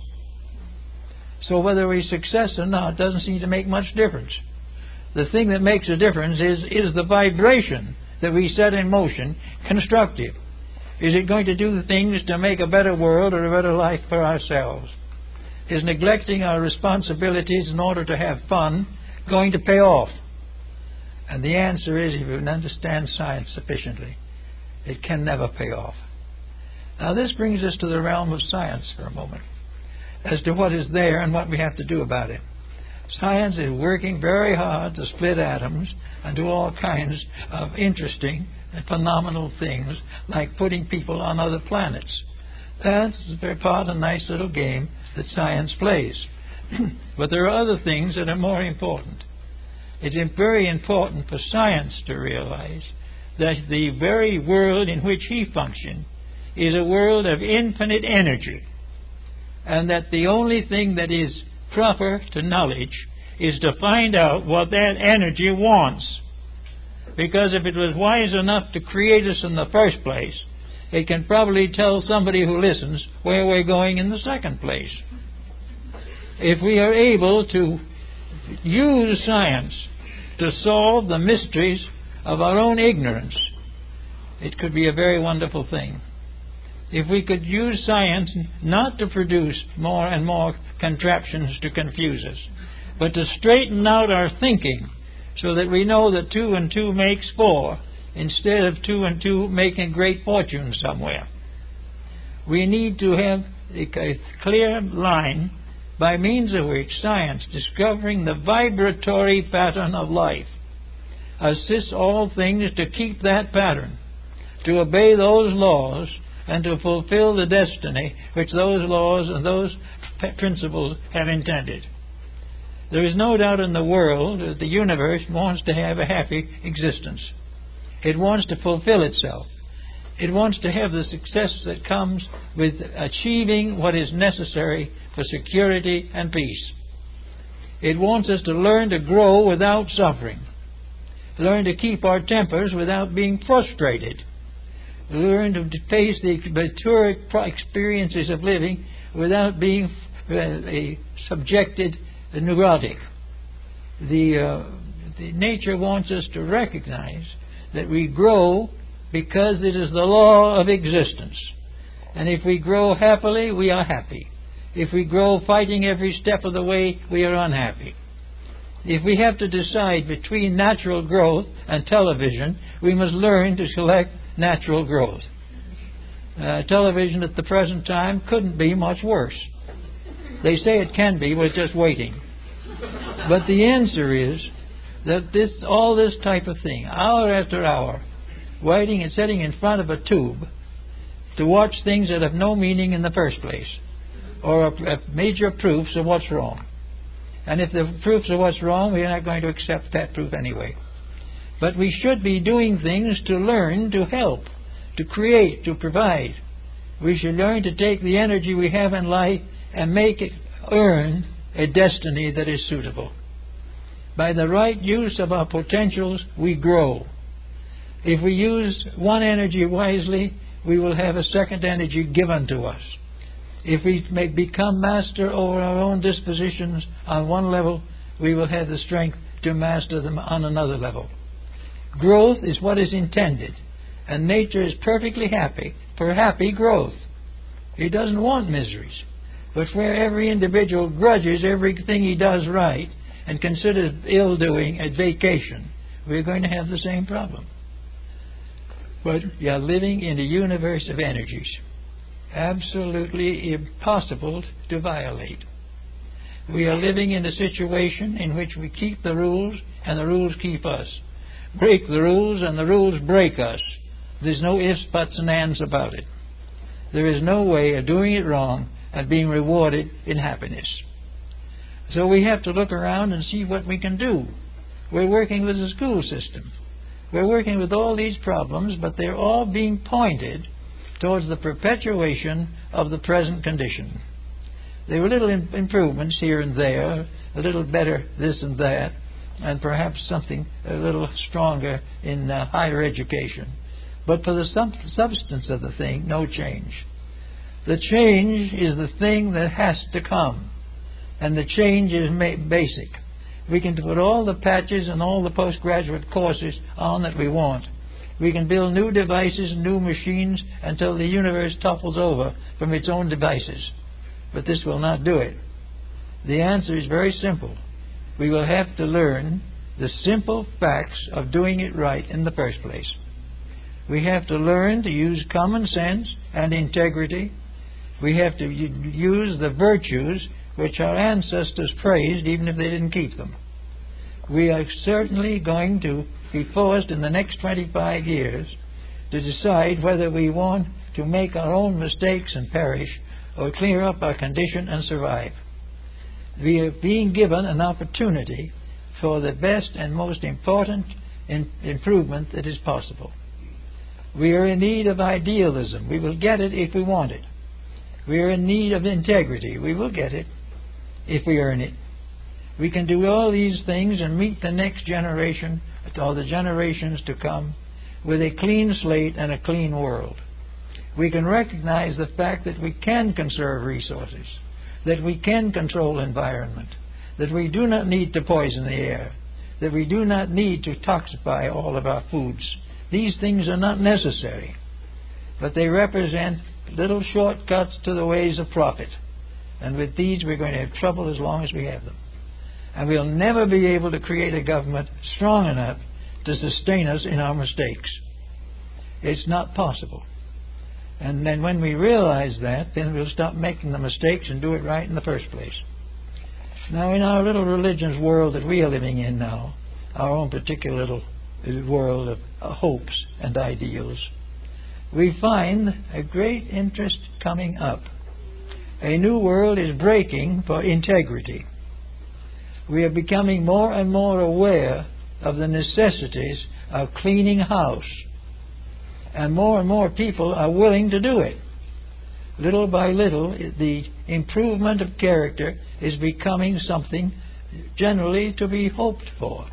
So whether we're success or not doesn't seem to make much difference. The thing that makes a difference is the vibration that we set in motion constructive. Is it going to do the things to make a better world or a better life for ourselves? Is neglecting our responsibilities in order to have fun going to pay off? And the answer is, if you understand science sufficiently, it can never pay off. Now this brings us to the realm of science for a moment, as to what is there and what we have to do about it. Science is working very hard to split atoms and do all kinds of interesting and phenomenal things, like putting people on other planets. That's very part of a nice little game that science plays. But there are other things that are more important. It's very important for science to realize that the very world in which he functions is a world of infinite energy, and that the only thing that is proper to knowledge is to find out what that energy wants. Because if it was wise enough to create us in the first place, it can probably tell somebody who listens where we're going in the second place. If we are able to use science to solve the mysteries of our own ignorance, it could be a very wonderful thing. If we could use science not to produce more and more contraptions to confuse us, but to straighten out our thinking so that we know that 2 and 2 makes 4 instead of 2 and 2 making great fortunes somewhere. We need to have a clear line by means of which science, discovering the vibratory pattern of life, assists all things to keep that pattern, to obey those laws, and to fulfill the destiny which those laws and those principles have intended. There is no doubt in the world that the universe wants to have a happy existence. It wants to fulfill itself. It wants to have the success that comes with achieving what is necessary for security and peace. It wants us to learn to grow without suffering, learn to keep our tempers without being frustrated, learn to face the mature experiences of living without being subjected neurotic. The nature wants us to recognize that we grow because it is the law of existence. And if we grow happily, we are happy. If we grow fighting every step of the way, we are unhappy. If we have to decide between natural growth and television, we must learn to select natural growth. Television at the present time couldn't be much worse. They say it can be, we're just waiting. But the answer is that all this type of thing, hour after hour, waiting and sitting in front of a tube to watch things that have no meaning in the first place, or major proofs of what's wrong. And if the proofs of what's wrong, we are not going to accept that proof anyway. But we should be doing things to learn, to help, to create, to provide. We should learn to take the energy we have in life and make it earn a destiny that is suitable. By the right use of our potentials, we grow. If we use one energy wisely, we will have a second energy given to us. If we may become master over our own dispositions on one level, we will have the strength to master them on another level. Growth is what is intended, and nature is perfectly happy for happy growth. It doesn't want miseries. But where every individual grudges everything he does right and considers ill-doing a vacation, we're going to have the same problem. But you are living in a universe of energies, absolutely impossible to violate. We are living in a situation in which we keep the rules and the rules keep us. Break the rules and the rules break us. There's no ifs, buts, and ands about it. There is no way of doing it wrong and being rewarded in happiness. So we have to look around and see what we can do. We're working with the school system. We're working with all these problems, but they're all being pointed towards the perpetuation of the present condition. There were little improvements here and there, a little better this and that, and perhaps something a little stronger in higher education. But for the substance of the thing, no change. The change is the thing that has to come, and the change is basic. We can put all the patches and all the postgraduate courses on that we want. We can build new devices, new machines, until the universe topples over from its own devices. But this will not do it. The answer is very simple. We will have to learn the simple facts of doing it right in the first place. We have to learn to use common sense and integrity. We have to use the virtues which our ancestors praised, even if they didn't keep them. We are certainly going to be forced in the next 25 years to decide whether we want to make our own mistakes and perish, or clear up our condition and survive. We are being given an opportunity for the best and most important improvement that is possible. We are in need of idealism. We will get it if we want it. We are in need of integrity. We will get it if we earn it. We can do all these things and meet the next generation, or the generations to come, with a clean slate and a clean world. We can recognize the fact that we can conserve resources, that we can control environment, that we do not need to poison the air, that we do not need to toxify all of our foods. These things are not necessary, but they represent little shortcuts to the ways of profit. And with these we're going to have trouble as long as we have them. And we'll never be able to create a government strong enough to sustain us in our mistakes. It's not possible. And then when we realize that, then we'll stop making the mistakes and do it right in the first place. Now, in our little religious world that we are living in now, our own particular little world of hopes and ideals, we find a great interest coming up. A new world is breaking for integrity. We are becoming more and more aware of the necessities of cleaning house. And more people are willing to do it. Little by little, the improvement of character is becoming something generally to be hoped for.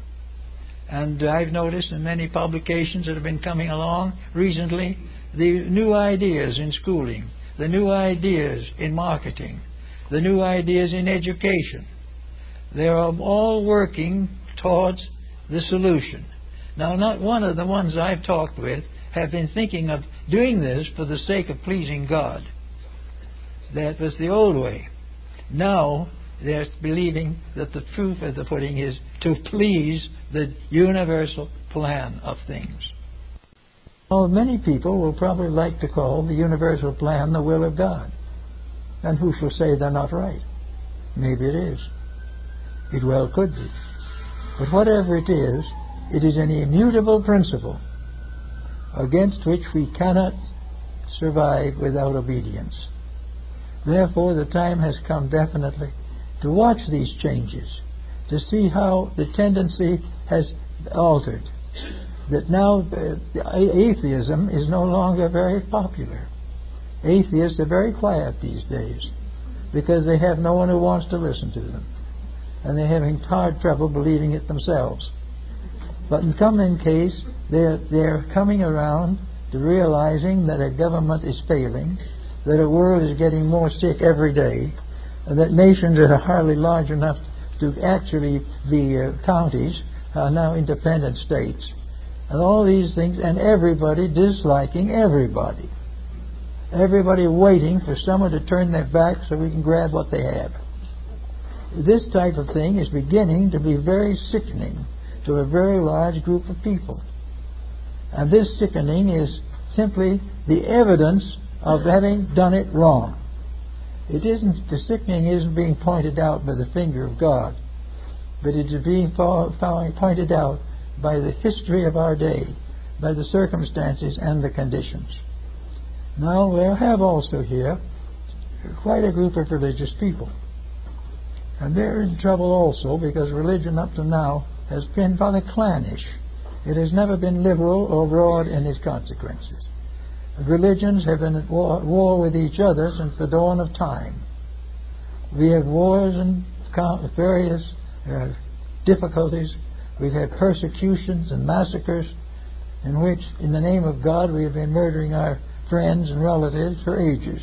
And I've noticed in many publications that have been coming along recently, the new ideas in schooling, the new ideas in marketing, the new ideas in education. They are all working towards the solution. Now, not one of the ones I've talked with have been thinking of doing this for the sake of pleasing God. That was the old way. Now they're believing that the proof of the pudding is to please the universal plan of things. Well, many people will probably like to call the universal plan the will of God. And who shall say they're not right? Maybe it is. It well could be. But whatever it is an immutable principle against which we cannot survive without obedience. Therefore, the time has come definitely to watch these changes, to see how the tendency has altered. That now atheism is no longer very popular. Atheists are very quiet these days because they have no one who wants to listen to them. And they're having hard trouble believing it themselves. But in common case, they're coming around to realizing that a government is failing, that a world is getting more sick every day, and that nations that are hardly large enough to actually be counties are now independent states. And all these things, and everybody disliking everybody. Everybody waiting for someone to turn their back so we can grab what they have. This type of thing is beginning to be very sickening to a very large group of people. And this sickening is simply the evidence of having done it wrong. The sickening isn't being pointed out by the finger of God, but it is being pointed out by the history of our day, by the circumstances and the conditions. Now we have also here quite a group of religious people. And they're in trouble also because religion up to now has been rather clannish. It has never been liberal or broad in its consequences. Religions have been at war with each other since the dawn of time. We have wars and various difficulties. We've had persecutions and massacres in which, in the name of God, we have been murdering our friends and relatives for ages.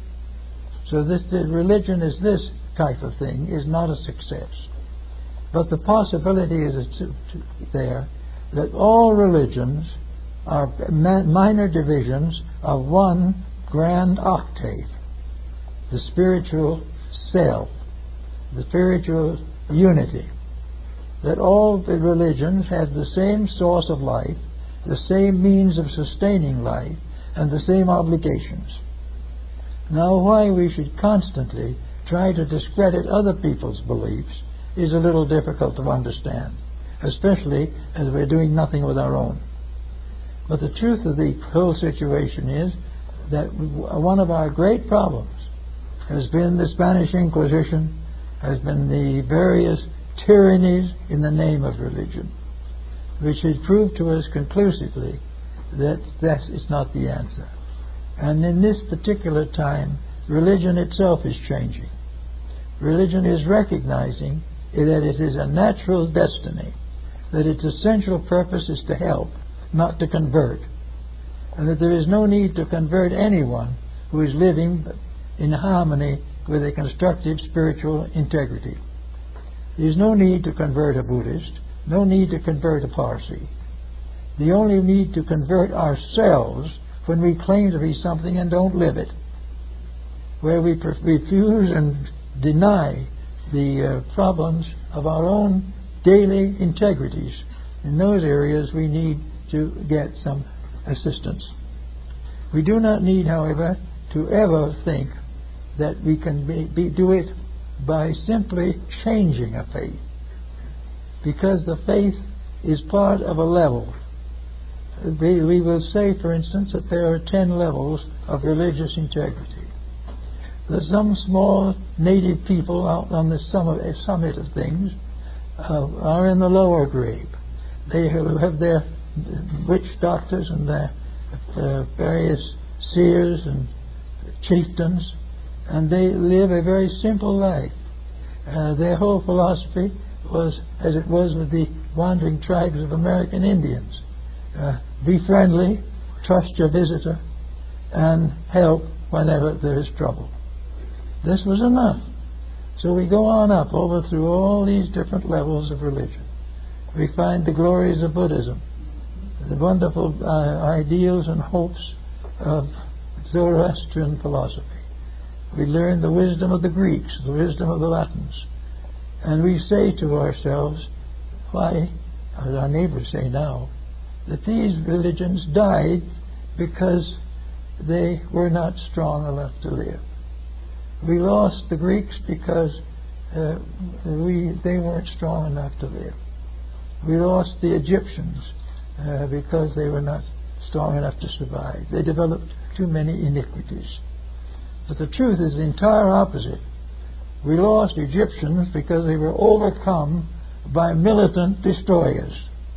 So religion is this type of thing is not a success. But the possibility is there that all religions are minor divisions of one grand octave, the spiritual self, the spiritual unity. That all the religions have the same source of life, the same means of sustaining life, and the same obligations. Now, why we should constantly try to discredit other people's beliefs is a little difficult to understand, especially as we're doing nothing with our own. But the truth of the whole situation is that one of our great problems has been the Spanish Inquisition, has been the various tyrannies in the name of religion, which has proved to us conclusively that that is not the answer. And in this particular time, religion itself is changing. Religion is recognizing that it is a natural destiny, that its essential purpose is to help, not to convert, and that there is no need to convert anyone who is living in harmony with a constructive spiritual integrity. There is no need to convert a Buddhist, no need to convert a Parsi. The only need to convert ourselves when we claim to be something and don't live it, where we refuse and deny the problems of our own daily integrities. In those areas we need to get some assistance. We do not need, however, to ever think that we can do it by simply changing a faith, because the faith is part of a level. We will say, for instance, that there are 10 levels of religious integrity. That some small native people out on the summit of things are in the lower grade. They have their witch doctors and their various seers and chieftains, and they live a very simple life. Their whole philosophy was, as it was with the wandering tribes of American Indians, be friendly, trust your visitor, and help whenever there is trouble. This was enough. So we go on up over through all these different levels of religion. We find the glories of Buddhism, the wonderful ideals and hopes of Zoroastrian philosophy. We learn the wisdom of the Greeks, the wisdom of the Latins. And we say to ourselves, why, as our neighbors say now, that these religions died because they were not strong enough to live. We lost the Greeks because they weren't strong enough to live. We lost the Egyptians because they were not strong enough to survive. They developed too many iniquities. But the truth is the entire opposite. We lost Egyptians because they were overcome by militant destroyers.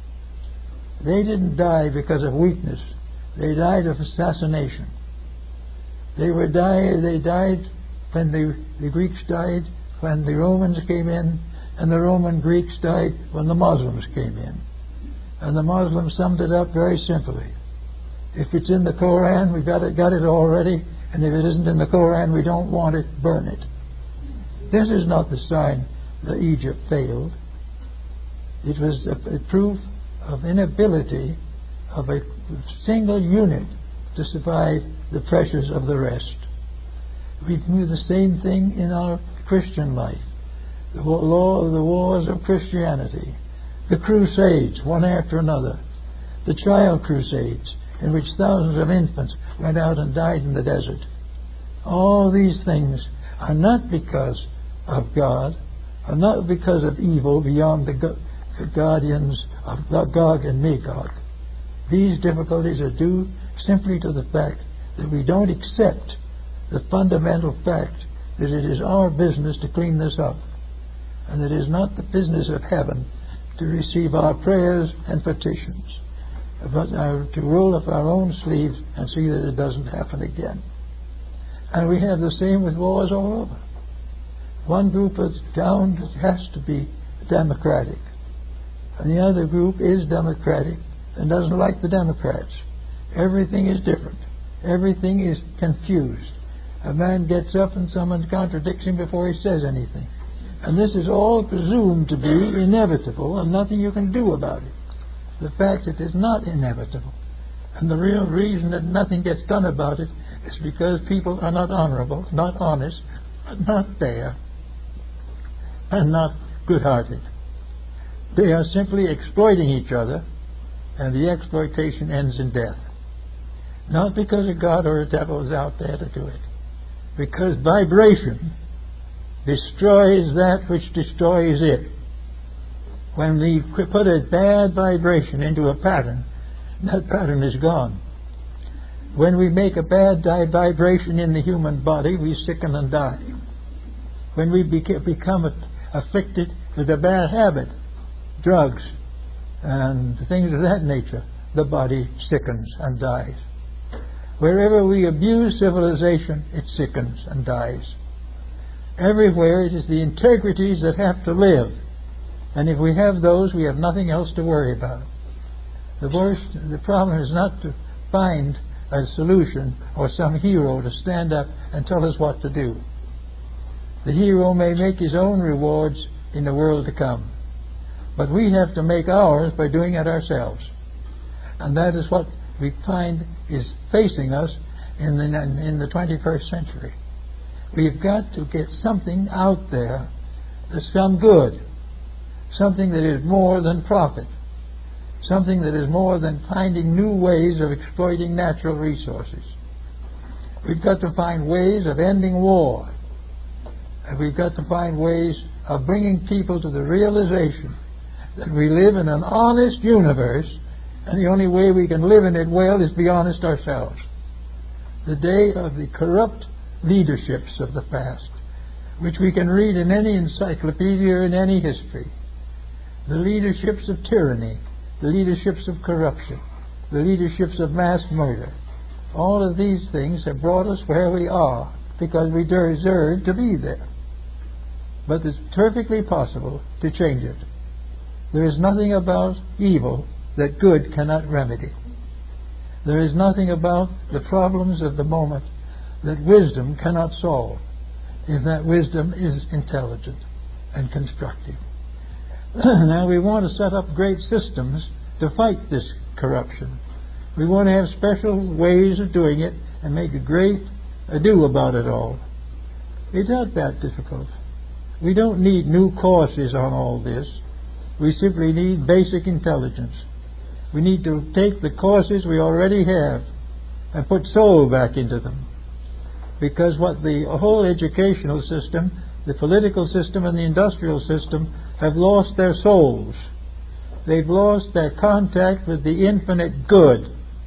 They didn't die because of weakness. They died of assassination. They died when the Greeks died, when the Romans came in, and the Roman Greeks died when the Muslims came in. And the Muslims summed it up very simply. If it's in the Koran, we've got it already, and if it isn't in the Koran, we don't want it, burn it. This is not the sign that Egypt failed. It was a proof of inability of a single unit to survive the pressures of the rest. We do the same thing in our Christian life. The wars of Christianity, the Crusades, one after another, the Child Crusades, in which thousands of infants went out and died in the desert. All these things are not because of God, are not because of evil beyond the guardians of Gog and Magog. These difficulties are due simply to the fact that we don't accept the fundamental fact that it is our business to clean this up, and it is not the business of heaven to receive our prayers and petitions, but to roll up our own sleeves and see that it doesn't happen again. And we have the same with wars all over. One group is down has to be democratic, and the other group is democratic and doesn't like the Democrats. Everything is different. Everything is confused. A man gets up and someone contradicts him before he says anything. And this is all presumed to be inevitable and nothing you can do about it. The fact it is not inevitable. And the real reason that nothing gets done about it is because people are not honorable, not honest, not fair, and not good-hearted. They are simply exploiting each other, and the exploitation ends in death. Not because a God or a devil is out there to do it. Because vibration destroys that which destroys it. When we put a bad vibration into a pattern, that pattern is gone. When we make a bad vibration in the human body, we sicken and die. When we become afflicted with a bad habit, drugs and things of that nature, the body sickens and dies. Wherever we abuse civilization, it sickens and dies. Everywhere it is the integrities that have to live. And if we have those, we have nothing else to worry about. The problem is not to find a solution or some hero to stand up and tell us what to do. The hero may make his own rewards in the world to come. But we have to make ours by doing it ourselves. And that is what we find is facing us in the 21st century. We've got to get something out there that's some good, something that is more than profit, something that is more than finding new ways of exploiting natural resources. We've got to find ways of ending war, and we've got to find ways of bringing people to the realization that we live in an honest universe, and the only way we can live in it well is be honest ourselves. The day of the corrupt leaderships of the past, which we can read in any encyclopedia or in any history, the leaderships of tyranny, the leaderships of corruption, the leaderships of mass murder. All of these things have brought us where we are because we deserve to be there. But it's perfectly possible to change it. There is nothing about evil that good cannot remedy. There is nothing about the problems of the moment that wisdom cannot solve, if that wisdom is intelligent and constructive. Now we want to set up great systems to fight this corruption. We want to have special ways of doing it and make a great ado about it all. It's not that difficult. We don't need new courses on all this. We simply need basic intelligence. We need to take the courses we already have and put soul back into them. Because what the whole educational system, the political system and the industrial system have lost their souls. They've lost their contact with the infinite good.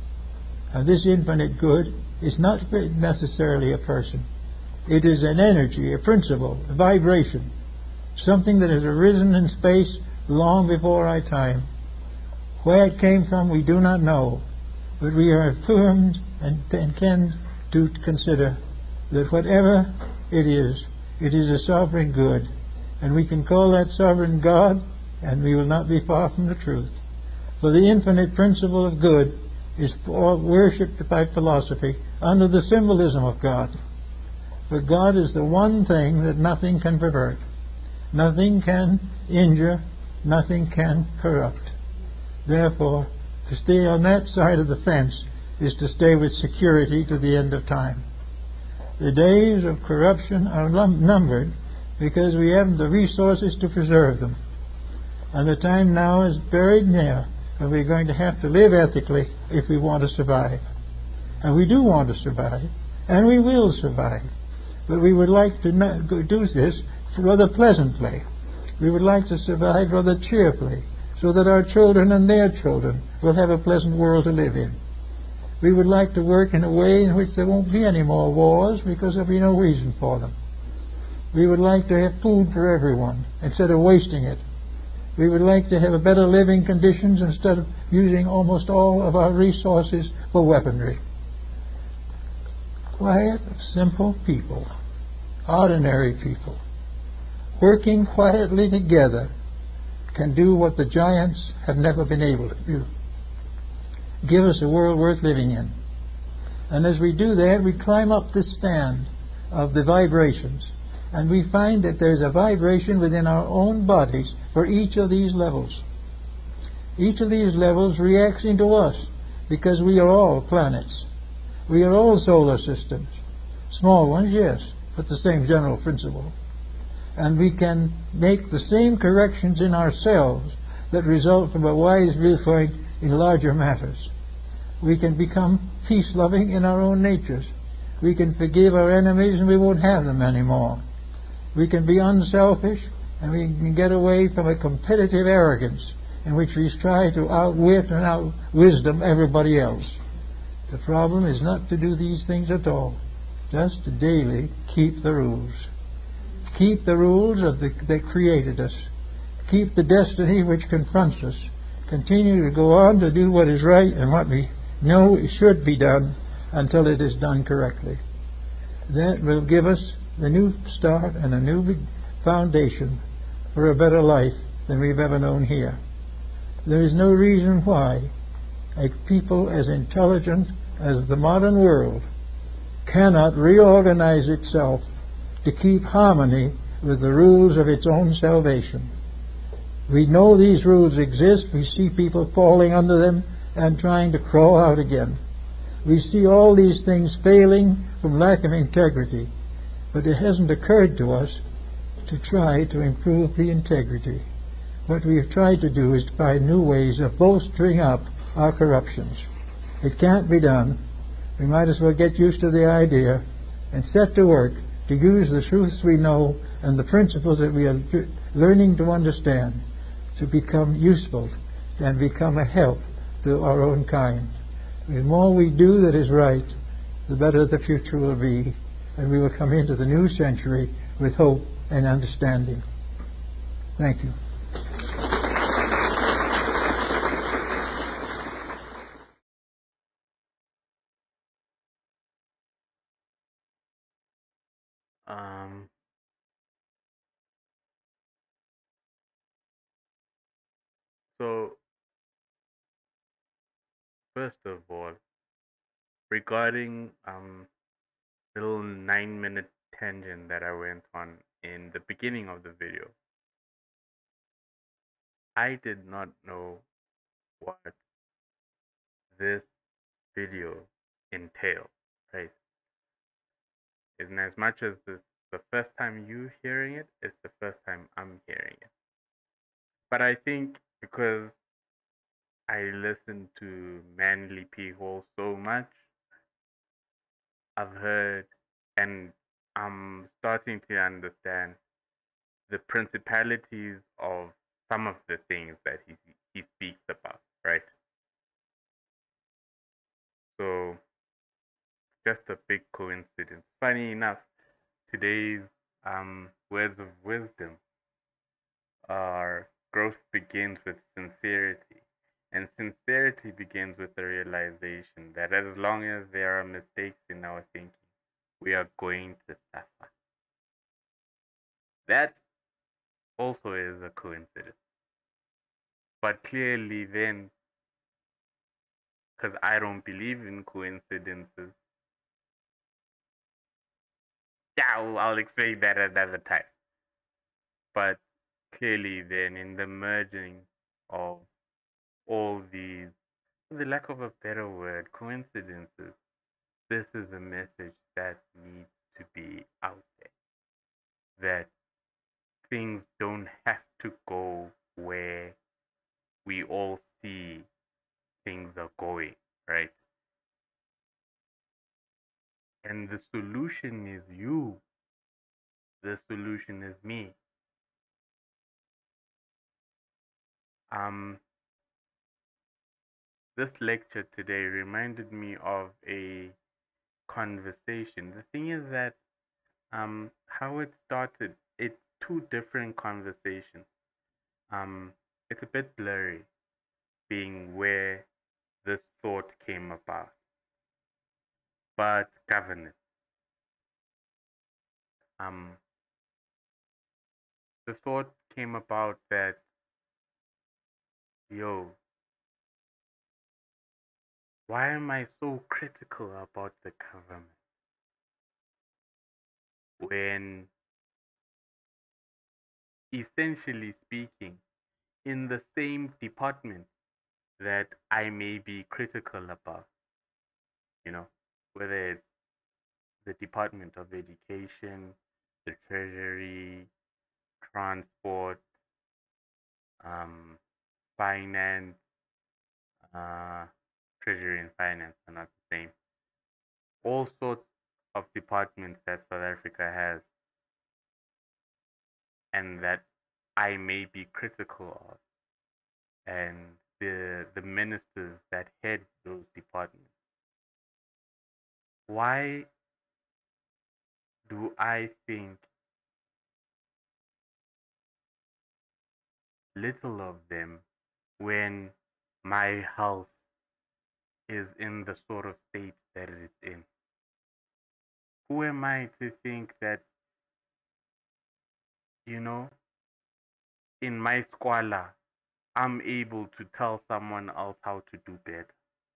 And this infinite good is not necessarily a person. It is an energy, a principle, a vibration, something that has arisen in space long before our time. Where it came from we do not know, but we are affirmed and tend to consider that whatever it is a sovereign good, and we can call that sovereign God, and we will not be far from the truth. For the infinite principle of good is worshipped by philosophy under the symbolism of God. But God is the one thing that nothing can pervert, nothing can injure, nothing can corrupt. Therefore, to stay on that side of the fence is to stay with security to the end of time. The days of corruption are numbered because we haven't the resources to preserve them. And the time now is very near when we're going to have to live ethically if we want to survive. And we do want to survive, and we will survive. But we would like to do this rather pleasantly. We would like to survive rather cheerfully, so that our children and their children will have a pleasant world to live in. We would like to work in a way in which there won't be any more wars because there'll be no reason for them. We would like to have food for everyone instead of wasting it. We would like to have better living conditions instead of using almost all of our resources for weaponry. Quiet, simple people, ordinary people, working quietly together can do what the giants have never been able to do. Give us a world worth living in. And as we do that, we climb up this stand of the vibrations, and we find that there's a vibration within our own bodies for each of these levels. Each of these levels reacts into us because we are all planets. We are all solar systems. Small ones, yes, but the same general principle. And we can make the same corrections in ourselves that result from a wise viewpoint in larger matters. We can become peace-loving in our own natures. We can forgive our enemies and we won't have them anymore. We can be unselfish, and we can get away from a competitive arrogance in which we try to outwit and out-wisdom everybody else. The problem is not to do these things at all, just to daily keep the rules. Keep the rules that created us. Keep the destiny which confronts us. Continue to go on to do what is right and what we know should be done until it is done correctly. That will give us the new start and a new foundation for a better life than we've ever known here. There is no reason why a people as intelligent as the modern world cannot reorganize itself to keep harmony with the rules of its own salvation. We know these rules exist. We see people falling under them and trying to crawl out again. We see all these things failing from lack of integrity. But it hasn't occurred to us to try to improve the integrity. What we have tried to do is to find new ways of bolstering up our corruptions. It can't be done. We might as well get used to the idea and set to work to use the truths we know and the principles that we are learning to understand to become useful and become a help to our own kind. The more we do that is right, the better the future will be, and we will come into the new century with hope and understanding. Thank you. Um, so first of all, regarding little 9-minute tangent that I went on in the beginning of the video, I did not know what this video entails, right? And as much as this the first time you hearing it, it's the first time I'm hearing it. But I think because I listen to manly people so much, I've heard and I'm starting to understand the principalities of some of the things that he speaks about, right? So just a big coincidence. Funny enough, today's words of wisdom are growth begins with sincerity. And sincerity begins with the realization that as long as there are mistakes in our thinking, we are going to suffer. That also is a coincidence. But clearly, then, because I don't believe in coincidences, yeah, I'll explain that at another time. But clearly, then, in the merging of all these, for the lack of a better word, coincidences, this is a message that needs to be out there. That things don't have to go where we all see things are going, right? And the solution is you. The solution is me. Um, this lecture today reminded me of a conversation. The thing is that how it started, it's two different conversations. It's a bit blurry, being where this thought came about. But governance. Um, the thought came about that, yo, why am I so critical about the government when, essentially speaking, in the same department that I may be critical about, you know, whether it's the Department of Education, the Treasury, Transport, um, Finance, uh, Treasury and Finance are not the same. All sorts of departments that South Africa has and that I may be critical of, and the ministers that head those departments. Why do I think little of them when my health is in the sort of state that it is in? Who am I to think that, you know, in my squalor, I'm able to tell someone else how to do better?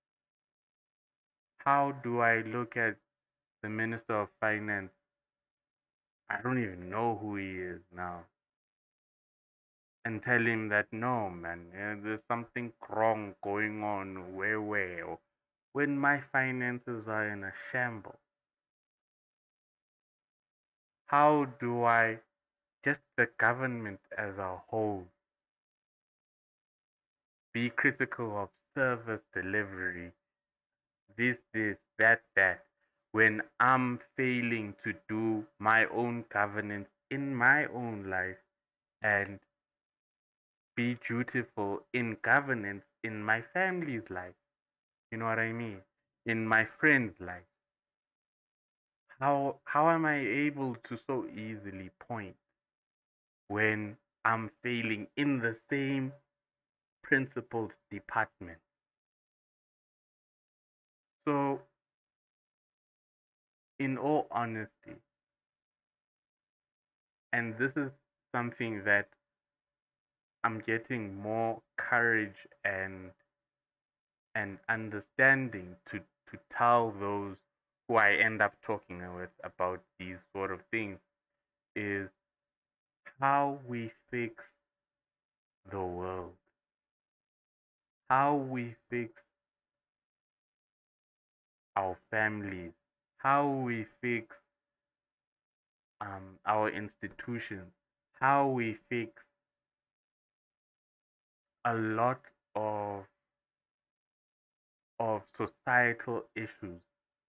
How do I look at the Minister of Finance? I don't even know who he is now. And tell him that, no, man, there's something wrong going on where, when my finances are in a shambles. How do I, just the government as a whole, be critical of service delivery, this, that, when I'm failing to do my own governance in my own life and be dutiful in governance in my family's life? You know what I mean? In my friend's life. How am I able to so easily point when I'm failing in the same principled department? So, in all honesty, And this is something that I'm getting more courage and understanding to tell those who I end up talking with about these sort of things is how we fix the world, how we fix our families, how we fix our institutions, how we fix a lot of societal issues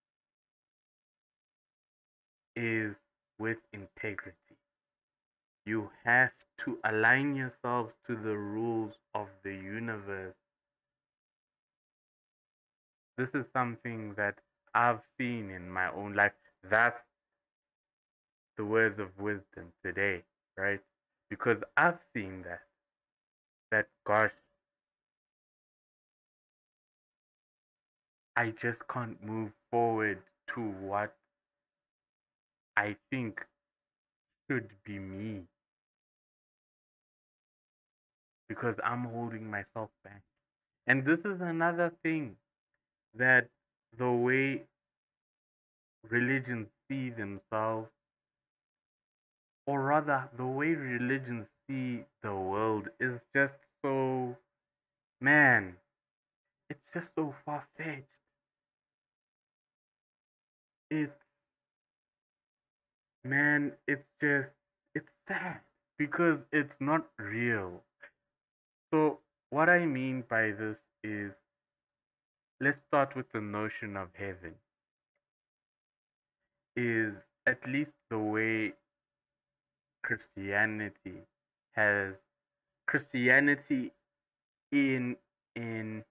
is with integrity. You have to align yourselves to the rules of the universe. This is something that I've seen in my own life. That's the words of wisdom today, right? Because I've seen that gosh, I just can't move forward to what I think should be me because I'm holding myself back. And this is another thing that the way religions see themselves, or rather, the way religions see the world, is just so, man, it's just so far fetched. It's, man, it's sad because it's not real. So, what I mean by this is, let's start with the notion of heaven. Is at least the way Christianity has Christianity in in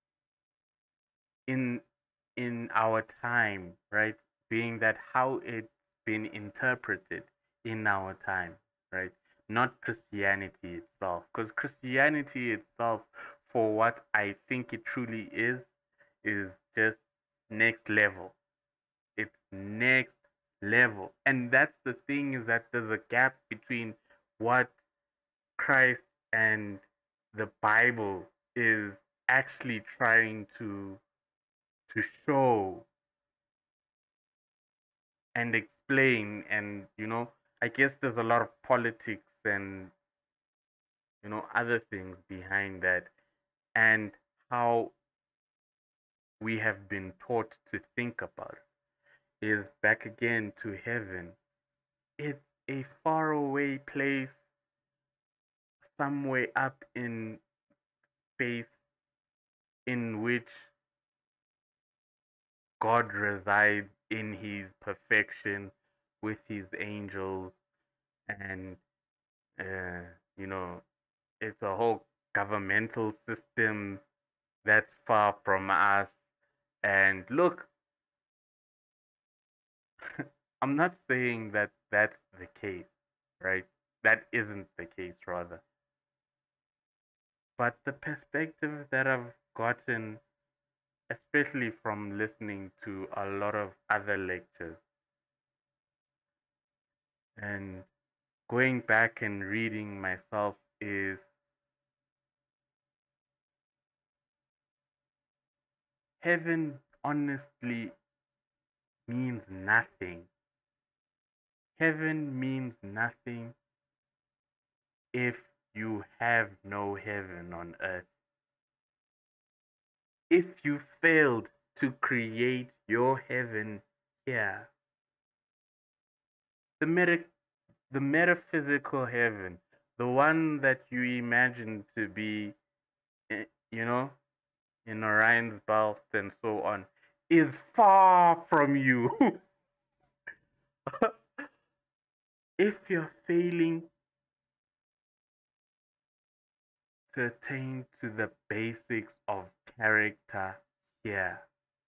in in our time, right? Being that how it's been interpreted in our time, right? Not Christianity itself, because Christianity itself, for what I think it truly is just next level. It's next level, and that's the thing, is that there's a gap between what Christ and the Bible is actually trying to show and explain. And I guess there's a lot of politics and other things behind that, and how we have been taught to think about it is back again to heaven. It's a faraway place somewhere up in space, in which God resides in his perfection with his angels, and uh, you know it's a whole governmental system that's far from us. And look, I'm not saying that that's the case, right? That isn't the case, rather. But the perspective that I've gotten, especially from listening to a lot of other lectures and going back and reading myself, is heaven honestly means nothing. Heaven means nothing if you have no heaven on earth. If you failed to create your heaven here, the the metaphysical heaven, the one that you imagine to be, eh, you know, in Orion's belt and so on, is far from you. If you're failing to attain to the basics of character here,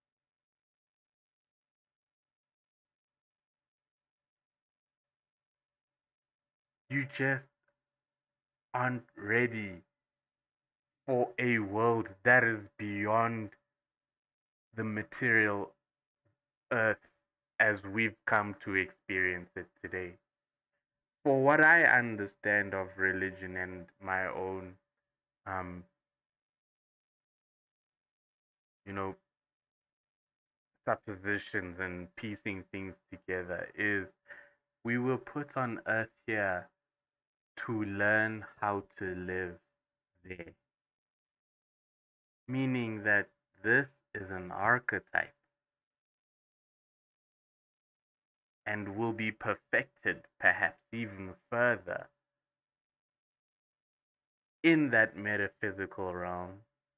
you just aren't ready for a world that is beyond the material earth as we've come to experience it today. for what I understand of religion and my own, um, you know, suppositions and piecing things together, is we were put on earth here to learn how to live there. Meaning that this is an archetype and will be perfected perhaps even further in that metaphysical realm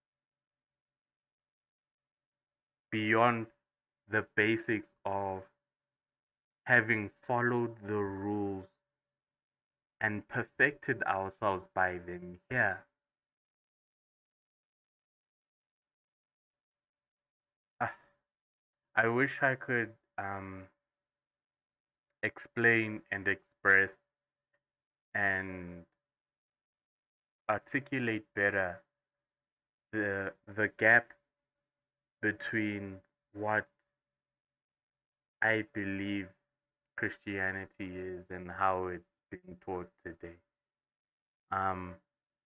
beyond the basics of having followed the rules and perfected ourselves by them here. Ah, I wish I could explain and express and articulate better the gap between what I believe Christianity is and how it's being taught today. Um,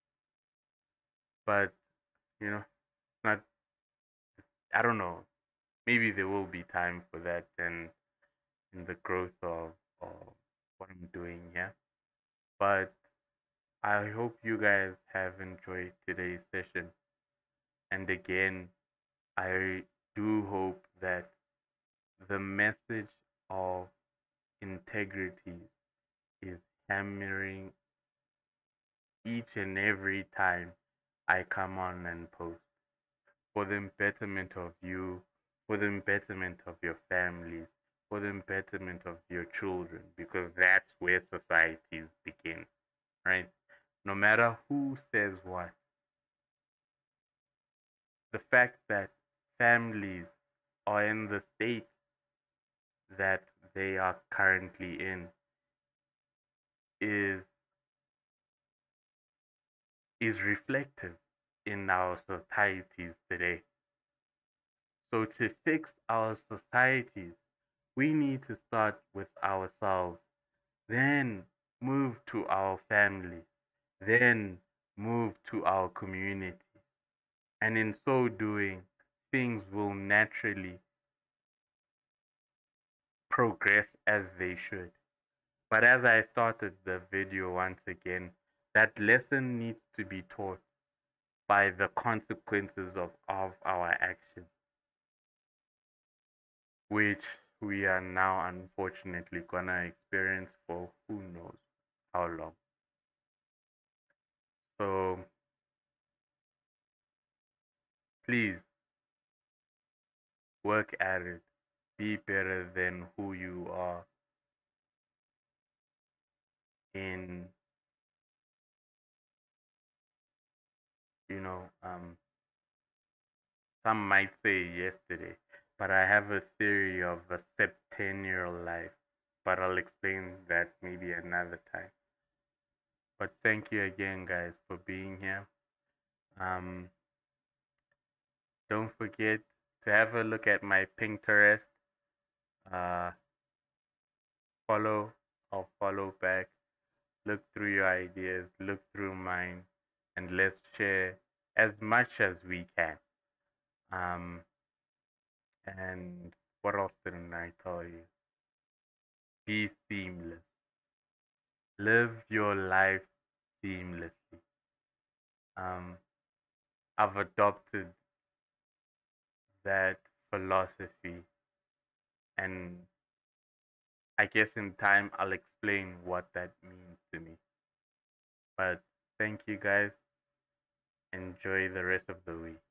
but you know, not. I don't know. Maybe there will be time for that and in the growth of what I'm doing here. But I hope you guys have enjoyed today's session. And again, I do hope that the message of integrity is hammering each and every time I come on and post for the betterment of you, for the betterment of your families, for the betterment of your children, because that's where societies begin, right? No matter who says what, the fact that families are in the state that they are currently in is is reflective in our societies today. So to fix our societies, we need to start with ourselves, then move to our family, then move to our community. And in so doing, things will naturally progress as they should. But as I started the video once again, that lesson needs to be taught by the consequences of our actions, which we are now unfortunately gonna experience for who knows how long. So please work at it. Be better than who you are in, you know, some might say yesterday, but I have a theory of a septennial life. But I'll explain that maybe another time. But thank you again, guys, for being here. Um, don't forget to have a look at my Pinterest. Uh, follow, I'll follow back. Look through your ideas, look through mine, and let's share as much as we can. Um, and what else didn't I tell you? Be seamless. Live your life seamlessly. Um, I've adopted that philosophy, and I guess in time I'll explain what that means to me. But thank you guys. Enjoy the rest of the week.